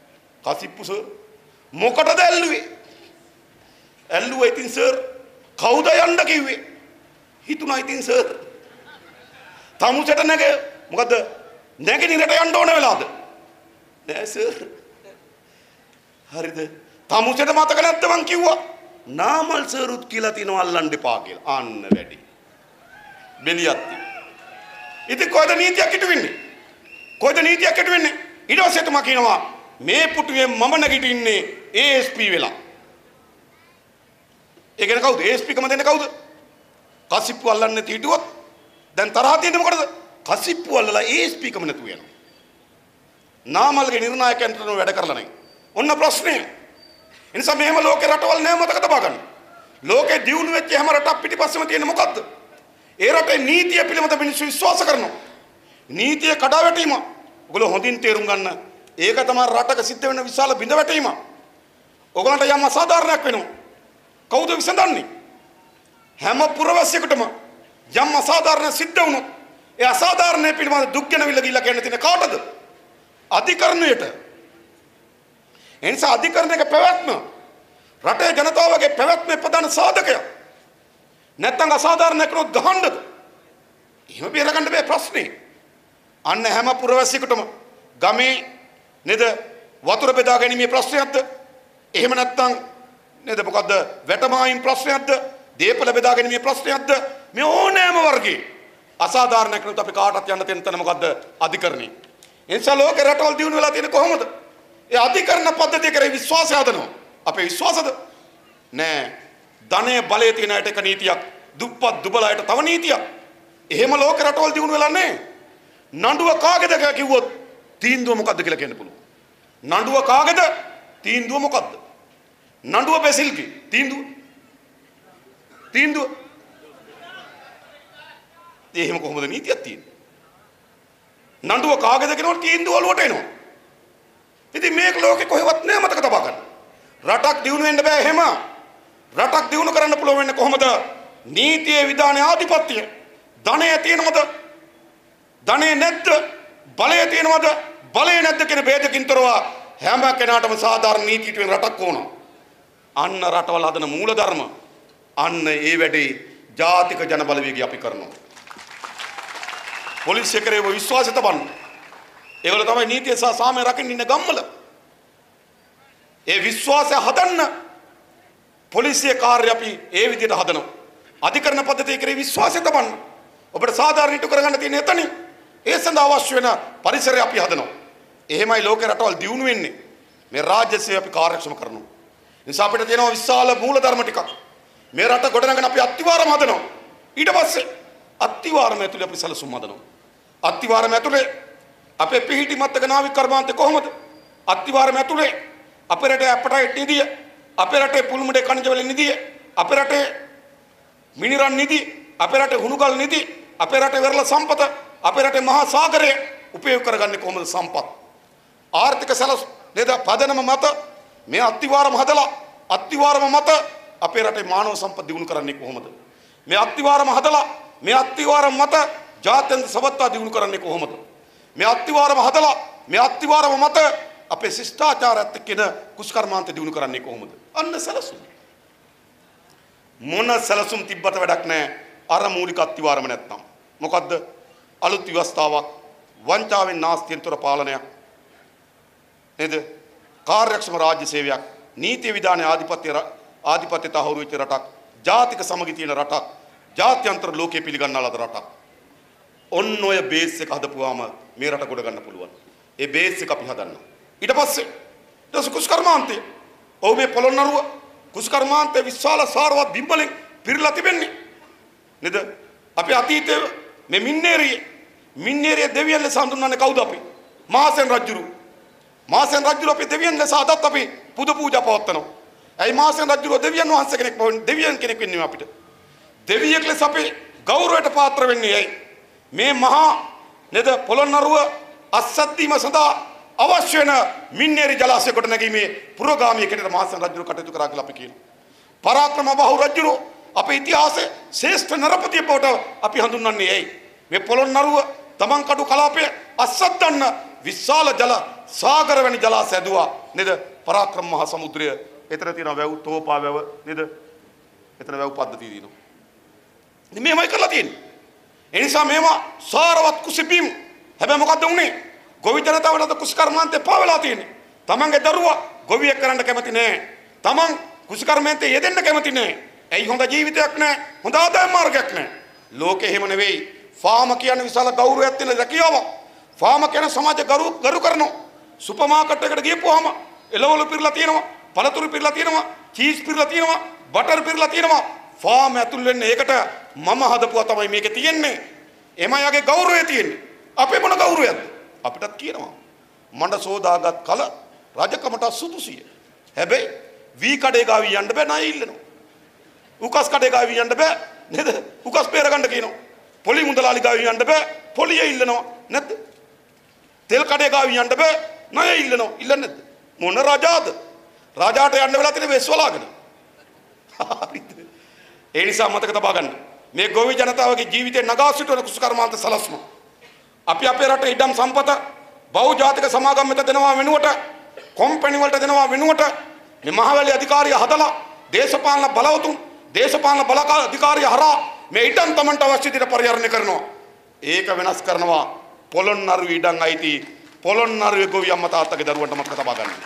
කසිප්පු සර් මොකටද ඇල්ලුවේ? ඇල්ලුවා ඉතින් සර් කවුද යන්න කිව්වේ? හිතුණා ඉතින් සර්. තමුසෙට නැග මොකද නැගිනිරට යන්න ඕන වෙලාද? නෑ සර්. හරිද? තමුසෙට මතක නැද්ද මං කිව්වා? නාමල් සරුත් කියලා තිනවා අල්ලන්න එපා කියලා. අන්න වැඩි. බෙලියත්ති. ඉතින් කොහෙද නීතියක් ඉටු වෙන්නේ? කොහෙද නීතියක් ඉටු වෙන්නේ? ඊට පස්සේ තුමා කියනවා මේ පුටුවේ මම නැගිටින්නේ ඒ එස් පී වෙලා. ඒ කියන්නේ කවුද? ඒ එස් පී කම දෙන්නේ කවුද? කසිප්පු අල්ලන්නේ තීටුවත් දැන් තරහ තියෙන්නේ මොකටද? කසිප්පු අල්ලලා ඒ එස් පී කම නැතුව යනවා. නාමල්ගේ නිර්ණායකයන්ට වැඩ කරලා නැහැ. ඔන්න ප්‍රශ්නේ. එනිසා මෙහෙම ලෝකේ රටවල් නෑ මතක තබා ගන්න. ලෝකේ දියුණු වෙච්ච හැම රටක් පිටිපස්සෙම තියෙන්නේ මොකද්ද? ඒ රටේ නීතිය පිළිබඳ මිනිස්සු විශ්වාස කරනවා. නීතිය කඩාවැටීම. ඔයගොල්ලෝ හොඳින් තේරුම් ගන්න. ඒක තමයි රටක සිද්ධ වෙන විශාල බිඳවැටීම. ඔයගොල්ලන්ට යම් අසාධාරණයක් වෙනවා. කවුද විසඳන්නේ? හැම පුරවැසියෙකුටම යම් අසාධාරණ සිද්ධ වුණොත් ඒ අසාධාරණය පිළිබඳ දුක් ගැනවිල්ල ගිහිල්ලා කියන්න තියෙන කාටද? අධිකරණයට. එනිසා අධිකරණයක පැවැත්ම රටේ ජනතාවගේ පැවැත්මේ ප්‍රධාන සාධකයක්. නැත්නම් අසාධාරණයක් වුණොත් ගහන්නද? එහෙම බේරගන්න බෑ ප්‍රශ්නේ. අන්න හැම පුරවැසියෙකුටම ගමේ නේද වතුර බෙදා ගැනීමේ ප්‍රශ්නයක්ද? එහෙම නැත්නම් නේද මොකද්ද වැටමායිම් ප්‍රශ්නයක්ද? දීපල බෙදා ගැනීමේ ප්‍රශ්නයක්ද? මේ ඕනෑම වර්ගයේ අසාධාරණයක් වුණොත් අපි කාටවත් යන්න තියෙන තැන මොකද්ද? අධිකරණේ. එනිසා ලෝකේ රටවල් දියුණු වෙලා තියෙන්නේ කොහොමද? ඒ අධිකරණ පද්ධතිය කරේ විශ්වාසය හදනවා. අපේ විශ්වාසද? නෑ. ධනය බලය තියෙන අයට එක නීතියක්, දුප්පත් දුබල අයට තව නීතියක්. එහෙම ලෝක රටවල් දියුණු වෙලා නැහැ. නඩුව කාගේද කියලා කිව්වොත් තීන්දුව මොකද්ද කියලා කියන්න පුළුවන්. නඩුව කාගේද? තීන්දුව මොකද්ද? නඩුව බෙසිල්ගේ තීන්දුව. තීන්දුව. එහෙම කොහොමද නීතියක් තියෙන්නේ? නඩුව කාගේද කියනකොට තීන්දුව වලට එනවා. ඉතින් මේක ලෝකේ කොහෙවත් නෑ මතක තබා ගන්න. රටක් දියුණු වෙන්න බෑ එහෙම. රටක් දියුණු කරන්න පුළුවන් වෙන්නේ කොහොමද? නීතියේ විධානයේ ආධිපත්‍යය. ධනය තියෙනවද? ධනය නැද්ද? බලය තියෙනවද? බලය නැද්ද කියන ભેදකින් තොරව හැම කෙනාටම සාධාරණ නීතියට වෙන රටක් ඕන. අන්න රටවල් හදන මූලධර්ම. අන්න ඒ වැඩේ ජාතික ජන බලවේගය අපි කරනවා. පොලිසිය කරේ විශ්වාසය තබන්න. ඒගොල්ලෝ තමයි නීතිය සහ සාමය රකින්න ඉන්න ගම්වල. ඒ විශ්වාසය හදන්න පොලිසිය කාර්ය අපි ඒ විදිහට හදනවා. අධිකරණ පද්ධතිය කරේ විශ්වාසය තබන්න. ඔබට සාධාරණ ඉටු කරගන්න තියෙන එතනින් ඒ සඳහා අවශ්‍ය වෙන පරිසරය අපි හදනවා. එහෙමයි ලෝකේ රටවල් දියුණු වෙන්නේ. මේ රාජ්‍ය සේවය අපි කාර්යක්ෂම කරනවා. නිසා අපිට තියෙනවා විශාල මූලධර්ම ටිකක්. මේ රට ගොඩනගන අපි අත්තිවාරම හදනවා. ඊට පස්සේ අත්තිවාරම ඇතුලේ අපි සැලසුම් හදනවා. අත්තිවාරම ඇතුලේ අපේ පිහිටි මත්තක නාවික කර්මාන්තය කොහොමද? අත්තිවාරම ඇතුලේ අපේ රටේ අපටයිට් නිදිය, අපේ රටේ පුල්මුඩේ කණජ වලින් නිදිය, අපේ රටේ මිනිරන් නිදි, අපේ රටේ හුණුගල් නිදි, අපේ රටේ වෙරළ සම්පත, අපේ රටේ මහා සාගරය උපයෝග කරගන්නේ කොහොමද සම්පත්? ආර්ථික සැලස් නේද පදනම මත මේ අත්තිවාරම හදලා අත්තිවාරම මත අපේ රටේ මානව සම්පත් දියුණු කරන්නේ කොහොමද? මේ අත්තිවාරම හදලා මේ අත්තිවාරම මත ජාත්‍යන්තර සබත්තා දියුණු කරන්නේ කොහොමද? මේ අත්තිවාරම හදලා මේ අත්තිවාරම මත අපේ ශිෂ්ටාචාරයත් එක්කන කුස්කර්මාන්ත දියුණු කරන්නේ කොහොමද? අන්න සැලසුම්. මොන සැලසුම් තිබ්බට වැඩක් නැහැ. අර මූලික අත්තිවාරම නැත්තම්. මොකද්ද? අලුත් ව්‍යවස්ථාවක්, වංචාවෙන් නාස්තියෙන් තොර පාලනයක්. නේද? කාර්යක්ෂම රාජ්‍ය සේවයක්, නීති විධානයේ ආධිපත්‍ය ආධිපත්‍ය තහවුරු වෙච්ච රටක්, ජාතික සමගිය තියෙන රටක්, ජාත්‍යන්තර ලෝකයේ පිළිගන්නා ලද රටක්. ඔන්න ඔය බේස් එක හදපුවාම මේ රට ගොඩ ගන්න පුළුවන්. ඒ බේස් එක අපි හදන්න. ඊට පස්සේ දස කුස්කර්මාන්තය. ඔව් මේ පොළොන්නරුව කුස්කර්මාන්තයේ විශාල සාරවත් බිම්බලෙන් පිරීලා තිබෙන්නේ. නේද? අපි අතීතයේ මේ මින්නේරිය මින්නේරිය දෙවියන් ලෙස හඳුන්වන්නේ කවුද අපි? මාසෙන් රජුරු. මාසෙන් රජුරු අපි දෙවියන් ලෙස අදත් අපි පුද පූජා පවත්වනවා. ඇයි මාසෙන් රජුරු දෙවියන් වහන්සේ කෙනෙක් දෙවියන් කෙනෙක් වෙන්නේ අපිට? දෙවියෙක් ලෙස අපි ගෞරවයට පාත්‍ර වෙන්නේ ඇයි? මේ මහා නේද පොළොන්නරුව අස්සද්දීම සඳහා අවශ්‍ය වෙන මින්නේරි ජලාශය කොට නැගීමේ පුරෝගාමී කෙනෙක් මාසෙන් රජුරු කටයුතු කරා කියලා අපි කියනවා. පරාක්‍රම බහු රජුරු අපේ ඉතිහාසයේ ශ්‍රේෂ්ඨ නරපතිය බවට අපි හඳුන්වන්නේ ඇයි? මේ පොළොන්නරුව තමන්කඩු කලාපයේ අස්සද්දන්න විශාල ජල සාගර වැනි ජලාශය ඇදුවා. නේද? පරාක්‍රම මහා සමුද්‍රය, එතන තියෙනවා වැව් තෝපා වැව නේද? එතන වැව් පද්ධතිය තියෙනවා. ඉතින් මේවයි කරලා තියෙන්නේ. ඒ නිසා මේවා සාරවත් කුසිපීම්. හැබැයි මොකද්ද උනේ? ගොවි ජනතාවට කුසිකර්මාන්තේ පාවලා තියෙන්නේ. තමන්ගේ දරුවා ගොවියෙක් කරන්න කැමති නෑ. තමන් කුසිකර්මාන්තේ යෙදෙන්න කැමති නෑ. ඇයි හොඳ ජීවිතයක් නෑ. හොඳ ආදායම් මාර්ගයක් නෑ. ලෝකේ එහෙම නෙවෙයි. ෆාම කියන්නේ විශාල ගෞරවයක් තියෙන රැකියාවක්. ෆාම කියන සමාජ ගරු ගරු කරනවා. සුපර් මාකට් එකට ගියපුවාම එළවලු පිරලා තියෙනවා, පළතුරු පිරලා තියෙනවා, චීස් පිරලා තියෙනවා, බටර් පිරලා තියෙනවා. ෆාම් ඇතුල් වෙන්නේ ඒකට මම හදපුවා තමයි මේකේ තියෙන්නේ. එමයාගේ ගෞරවය තියෙන්නේ. අපේ මොන ගෞරවයක්ද? අපිටත් කියනවා. මණ්ඩ සෝදාගත් කල රජකමට සුදුසිය. හැබැයි වී කඩේ ගාවි යන්න බෑ ණය ඉල්ලනවා. උකස් කඩේ ගාවි යන්න බෑ නේද? උකස් බේර ගන්න කියනවා. පොලි මුදලාලි ගාවි යන්න බෑ පොලිය ඉල්ලනවා නැද්ද? තෙල් කඩේ ගාවි යන්න බෑ ණය ඉල්ලනවා. ඉල්ලන්නේ නැද්ද? මොන රජාද? රාජාට යන්න වෙලා තියෙන වෙස්වලාගෙන. හරිද? ඒ නිසා මතක තබා ගන්න. මේ ගොවි ජනතාවගේ ජීවිතේ නගා සිටවන කුසකර්මාන්ත සලස්ම. අපි අපේ රටේ ඉඩම් සම්පත බහුජාතික සමාගම් වෙත දෙනවා වෙනුවට කොම්පැනි වලට දෙනවා වෙනුවට මේ මහවැලි අධිකාරිය හදලා දේශපාලන බලවතුන් දේශපාලන බල අධිකාරිය හරහා මේ ඉඩම් Tamanට අවශ්‍ය විදිහට පරිහරණය කරනවා. ඒක වෙනස් කරනවා පොළොන්නරු ඉඩම් අයිති පොළොන්නරුවේ ගොවි අම්මා තාත්තගේ දරුවන්ට මතක තබා ගන්න.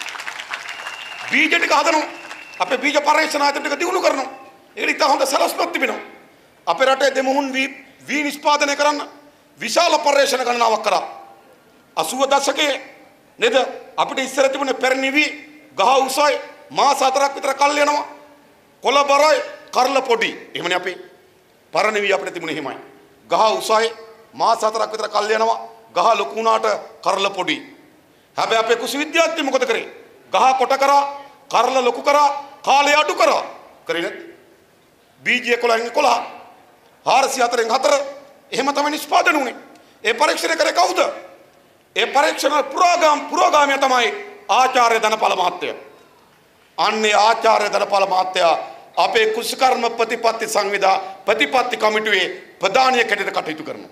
බීජ ටික හදනවා. අපේ බීජ පරීක්ෂණ ආයතන ටික දියුණු කරනවා. ඒක ඉතින් හොඳ සලස්මක් තිබෙනවා. අපේ රටේ දෙමුහුන් වී වී නිෂ්පාදනය කරන්න විශාල පරීක්ෂණ ගණනාවක් කරා. අසූව දශකයේ නේද අපිට ඉස්සර තිබුණේ පැරණි වී ගහ උසයි මාස හතරක් විතර කල් යනවා. කොළ බරයි කරල පොඩි. එහෙමනේ අපේ පරණ වී අපිට තිබුණේ එහෙමයි. ගහ උසයි මාස හතරක් විතර කල් යනවා. ගහ ලොකු වුණාට කරල පොඩි. හැබැයි අපේ කුසි විද්‍යාඥයෝ මොකද කරේ? ගහ කොට කරා, කරල ලොකු කරා, කාලය අඩු කරා. කරේ නැද්ද? බීජය කොළන් කොළ හාරසිය හතරෙන් හතර එහෙම තමයි නිෂ්පාදනය වුණේ. ඒ පරීක්ෂණ කරේ කවුද? ඒ පරීක්ෂණ පුරෝගාම පුරෝගාමී තමයි ආචාර්ය ධනපාල මහත්තයා. අන්නේ ආචාර්ය ධනපාල මහත්තයා අපේ කුසකර්ම ප්‍රතිපත්ති සංවිධා ප්‍රතිපත්ති කමිටුවේ ප්‍රධානිය කැටට කටයුතු කරනවා.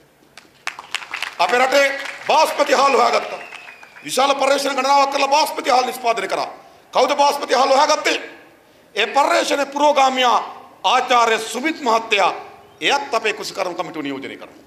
අපේ රටේ බාස්මති හාල් හොයාගත්තා. විශාල පරීක්ෂණ ගණනාවක් කරලා බාස්මති හාල් නිෂ්පාදනය කරා. කවුද බාස්මති හාල් හොයාගත්තේ? ඒ පරීක්ෂණ පුරෝගාමියා ආචාර්ය සුමිත් මහත්තයා එයත් අපේ කුසකර්ම කමිටුව නියෝජනය කරනවා.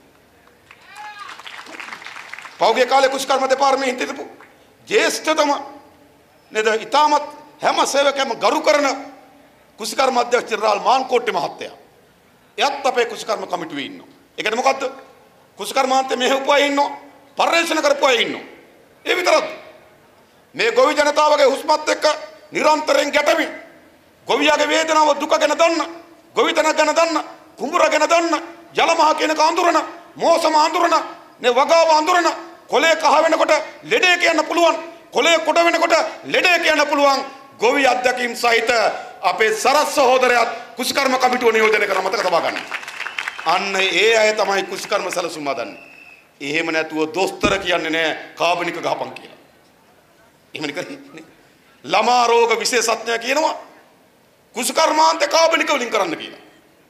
පෞගේ කාලේ කුසකර්ම දෙපාර්තමේන්තෙ හිටපු ජ්‍යෙෂ්ඨතම නේද ඊටමත් හැම සේවකයම ගරු කරන කුසකර්ම අධ්‍යක්ෂ ජෙනරාල් මාන්කෝට්ටේ මහත්තයා එයත් අපේ කුසකර්ම කමිටුවේ ඉන්නවා. ඒකට මොකද්ද? කුසකර්මාන්තේ මෙහෙවපු අය ඉන්නවා. පරිශ්‍රණ කරපු අය ඉන්නවා. ඒ විතරක් මේ ගොවි ජනතාවගේ හුස්මත් එක්ක නිරන්තරයෙන් ගැටෙමින් ගොවියාගේ වේදනාව දුක ගැන දන්න, ගොවිතැන ගැන දන්න, කුඹුර ගැන දන්න, ජලමහ කියනක අඳුරන, මෝසම අඳුරන, නේ වගාව අඳුරන, කොලේ කහ වෙනකොට ලෙඩේ කියන්න පුළුවන්, කොලේ කොට වෙනකොට ලෙඩේ කියන්න පුළුවන් ගොවි අධ්‍යක්ෂින් සහිත අපේ සරස් සහෝදරයාත් කුසකර්ම කමිටුව නියෝජනය කරන මතක තබා ගන්න. අන්න ඒ අය තමයි කුසකර්ම සැලසුම් හදන්නේ. එහෙම නැතුව දොස්තර කියන්නේ නෑ කාබනික ගහපන් කියලා. එහෙමනේ කරන්නේ. ළමා රෝග විශේෂඥයා කියනවා කුසකර්මාන්ත කාබනික වලින් කරන්න කියලා.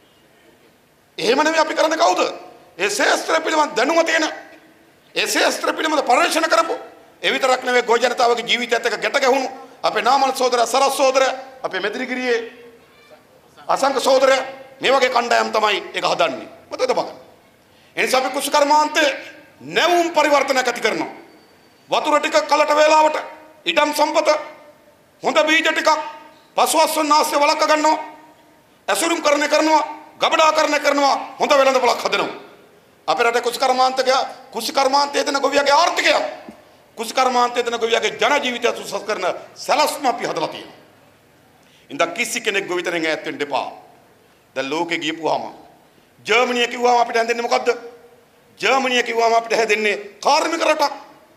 එහෙම නෙවෙයි අපි කරන්නේ කවුද? ඒ ශාස්ත්‍ර පිළිබඳ දැනුම තියෙන, ඒ ශාස්ත්‍ර පිළිබඳ පරීක්ෂණ කරපො, ඒ විතරක් නෙවෙයි ගොවි ජනතාවගේ ජීවිතයත් එක්ක ගැට ගැහුණු අපේ නාමල් සහෝදරයා, සරස් සහෝදරයා, අපේ මෙදිරිගිරියේ අසංක සහෝදරයා මේ වගේ කණ්ඩායම් තමයි ඒක හදන්නේ. මතකද බලන්න. ඒ නිසා අපි කුසකර්මාන්තේ නැවුම් පරිවර්තනයක් ඇති කරනවා. වතුර ටික කලට වේලාවට ඉඩම් සම්පත හොඳ බීජ ටිකක් පසුවස්සන් ආශ්‍රය වලක්ක ගන්නවා. ඇසුරුම් කරන කරනවා, ගබඩා කරන කරනවා, හොඳ වෙළඳපොළක් හදනවා. අපේ රටේ කුසකර්මාන්තක කුසකර්මාන්තයේ දෙන ගොවියාගේ ආර්ථිකය, කුසකර්මාන්තයේ දෙන ගොවියාගේ ජන ජීවිතය සුසස් කරන සලස්ම අපි හදලා තියෙනවා. ඉඳ කිසි කෙනෙක් ගොවිතැනෙන් ඈත් වෙන්න එපා. දැන් ලෝකෙ ගියපුවාම ජර්මනිය කිව්වම අපිට හැදෙන්නේ මොකද්ද? ජර්මනිය කිව්වම අපිට හැදෙන්නේ කාර්මික රටක්.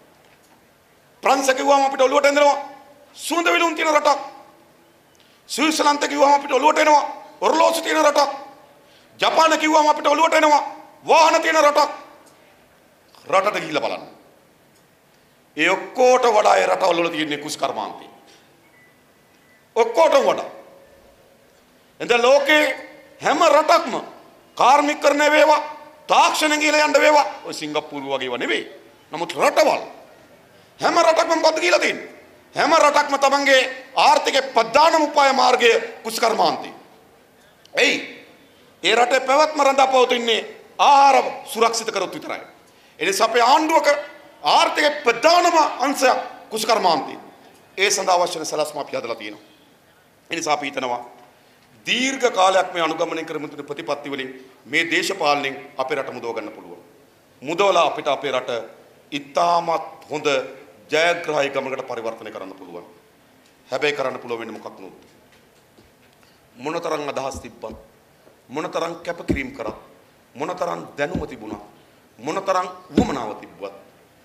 ප්‍රංශ කිව්වම අපිට ඔළුවට එනවා සුවඳ විලවුන් තියෙන රටක්. ස්විට්සර්ලන්ත කිව්වම අපිට ඔළුවට එනවා ඔරලෝසු තියෙන රටක්. ජපාන කිව්වම අපිට ඔළුවට එනවා වාහන තියෙන රටක්. රටට ගිහිල්ලා බලන්න. ඒ ඔක්කොට වඩා ඒ රටවල වල තියෙන කුසකර්මාන්තේ. ඔක්කොටම වඩා. එතන ලෝකේ හැම රටක්ම කාර්මිකකරණය වේවා, තාක්ෂණය කියලා යන්න වේවා. ඔය සිංගප්පූරු වගේ ඒවා නෙවෙයි. නමුත් රටවල් හැම රටක්ම මොකද්ද කියලා තියෙන්නේ? හැම රටක්ම තමන්ගේ ආර්ථික ප්‍රධානම උපාය මාර්ගය කුෂ්කර්මාන්තය. එයි ඒ රටේ පැවැත්ම රඳා පවතින්නේ ආහාර සුරක්ෂිත කරොත් විතරයි. ඒ නිසා අපේ ආණ්ඩුවක ආර්ථික ප්‍රධානම අංශය කුෂ්කර්මාන්තය. ඒ සඳහා අවශ්‍ය වෙන සලස්ම අපි හදලා තියෙනවා. ඒ නිසා අපි හිතනවා දීර්ඝ කාලයක් මේ අනුගමනය කරමින් තිබෙන ප්‍රතිපත්ති වලින් මේ දේශපාලනයෙන් අපේ රට මුදව ගන්න පුළුවන්. මුදවලා අපිට අපේ රට ඉතාමත් හොඳ ජයග්‍රහී ගමනකට පරිවර්තනය කරන්න පුළුවන්. හැබැයි කරන්න පුළුවන් වෙන්නේ මොකක් නුත්? මොනතරම් අදහස් තිබ්බත්, මොනතරම් කැපකිරීම කරත්, මොනතරම් දැනුම තිබුණා, මොනතරම් වුමනාව තිබ්බත්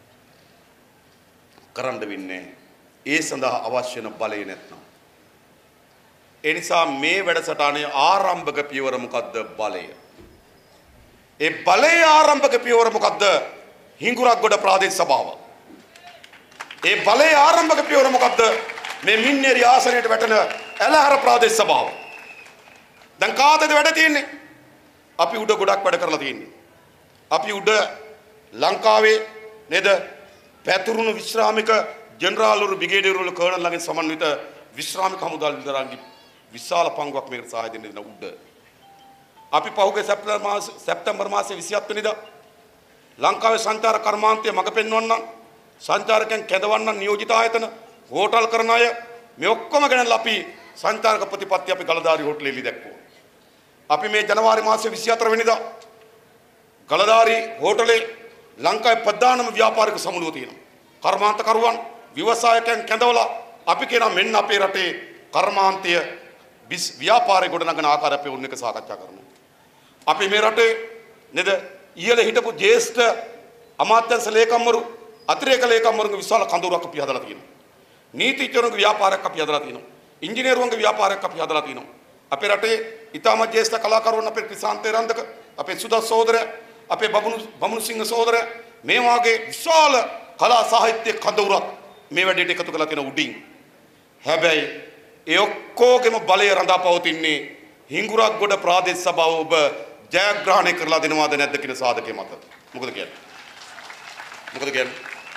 කරන්න වෙන්නේ ඒ සඳහා අවශ්‍ය වෙන බලය නැත්නම්. ඒ නිසා මේ වැඩසටහනේ ආරම්භක පියවර මොකද්ද? බලය. ඒ බලයේ ආරම්භක පියවර මොකද්ද? හිඟුරක්ගොඩ ප්‍රාදේශ සභාව. ඒ බලයේ ආරම්භක පියවර මොකද්ද? මේ මින්නේරි ආසනයට වැටෙන ඇලහර ප්‍රාදේශ සභාව. දැන් කාටද වැඩ තියෙන්නේ? අපි උඩ ගොඩක් වැඩ කරලා තියෙන්නේ. අපි උඩ ලංකාවේ නේද පැතුරුණු විශ්‍රාමික ජෙනරාල්වරු බ්‍රිගේඩියර්වරු කර්නල්ලගෙන් සමන්විත විශ්‍රාමික හමුදා විතරන්ගේ විශාල පංගුවක් මේකට සහාය දෙන්න දෙන උඩ. අපි පහුගිය සැප්තැම්බර් මාස සැප්තැම්බර් මාසයේ විසිහත් වෙනිදා ලංකාවේ සංචාරක කර්මාන්තය මඟ පෙන්වන්න සංචාරකයන් කැඳවන්න නියෝජිත ආයතන හෝටල් කරන අය මේ ඔක්කොම ගෙනල්ලා අපි සංචාරක ප්‍රතිපත්ති අපි ගලදාරි හෝටලෙ ඉලි දැක්වුවා. අපි මේ ජනවාරි මාසයේ විසිහතර වෙනිදා ගලදාරි හෝටලේ ලංකාවේ ප්‍රධානම ව්‍යාපාරික සමුළුව තියෙනවා. කර්මාන්තකරුවන් ව්‍යවසායකයන් කැඳවලා අපි කියන මෙන්න අපේ රටේ කර්මාන්තය ව්‍යාපාරේ ගොඩනගන ආකාරය අපි උන් එක සාකච්ඡා කරනවා. අපි මේ රටේ නේද ඊයල හිටපු ජ්‍යෙෂ්ඨ අමාත්‍යංශ ලේකම්වරු අතිරේක ලේකම්වරුන්ගේ විශාල කඳවුරක් අපි හදලා තියෙනවා. නීතිඥවරුන්ගේ ව්‍යාපාරයක් අපි හදලා තියෙනවා. ඉංජිනේරුවන්ගේ ව්‍යාපාරයක් අපි හදලා තියෙනවා. අපේ රටේ ඉතාමත් ජ්‍යෙෂ්ඨ කලාකරුවන් අපේ ක්‍රිසාන්තේ රන්දක අපේ සුදස් සහෝදරයා අපේ බමුණු බමුණු සිංහ සහෝදරයා මේ වාගේ විශාල කලා සාහිත්‍ය කඳවුරක් මේ වැඩේට එකතු කරලා තියෙන උඩින්. හැබැයි ඒ ඔක්කොගෙම බලය රඳා පවතින්නේ හිඟුරක්ගොඩ ප්‍රාදේශ සභාව ඔබ ජයග්‍රහණය කරලා දෙනවාද නැද්ද කියන සාධකයේ මත. මොකද කියන්නේ? මොකද කියන්නේ?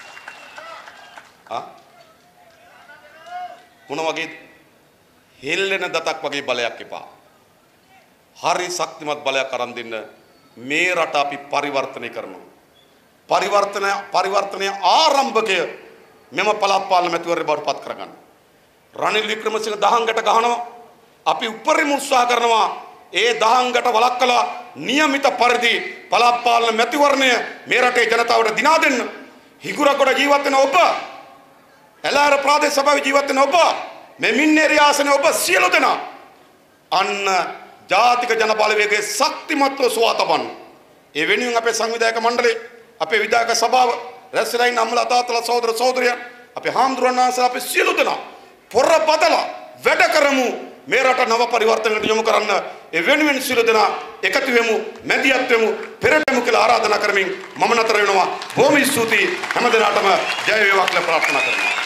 ආ? මොන වගේ හෙල්ලෙන දතක් වගේ බලයක් එපා. හරි ශක්තිමත් බලයක් අරන් දෙන්න මේ රට අපි පරිවර්තනය කරනවා. පරිවර්තන පරිවර්තනය ආරම්භකය මෙම පළාත් පාලන මැතිවරණ බවට පත් කරගන්න. රනිල් වික්‍රමසිංහ දහංගට ගහනවා. අපි උපරිම උත්සාහ කරනවා ඒ දහංගට වළක්වලා નિયમિત පරිදි පළාත් පාලන මැතිවරණය මේ රටේ ජනතාවට දිනා දෙන්න. හිඟුරක්ගොඩ ජීවත් වෙන ඔබ, ඇලහර ප්‍රාදේශ සභාවේ ජීවත් වෙන ඔබ, මේ මින්නේරි ආසනයේ ඔබ සියලු දෙනා අන්න ජාතික ජන බලවේගයේ ශක්තිමත්ව සුවා තබන්න. ඒ වෙනුවෙන් අපේ සංවිධායක මණ්ඩලය, අපේ විධායක සභාව, රැස්ලයින් අම්මලා තාත්තලා සහෝදර සහෝදරියන්, අපේ හාමුදුරන් වහන්සේලා අපේ සියලු දෙනා පොර බදලා වැඩ කරමු. මේ රට නව පරිවර්තනයකට යොමු කරන්න ඒ වෙනුවෙන් සියලු දෙනා එකතු වෙමු, මැදිහත් වෙමු, පෙරටමු කියලා ආරාධනා කරමින් මම නතර වෙනවා. බොහොම ස්තුතියි හැම දිනාටම ජය වේවා කියලා ප්‍රාර්ථනා කරනවා.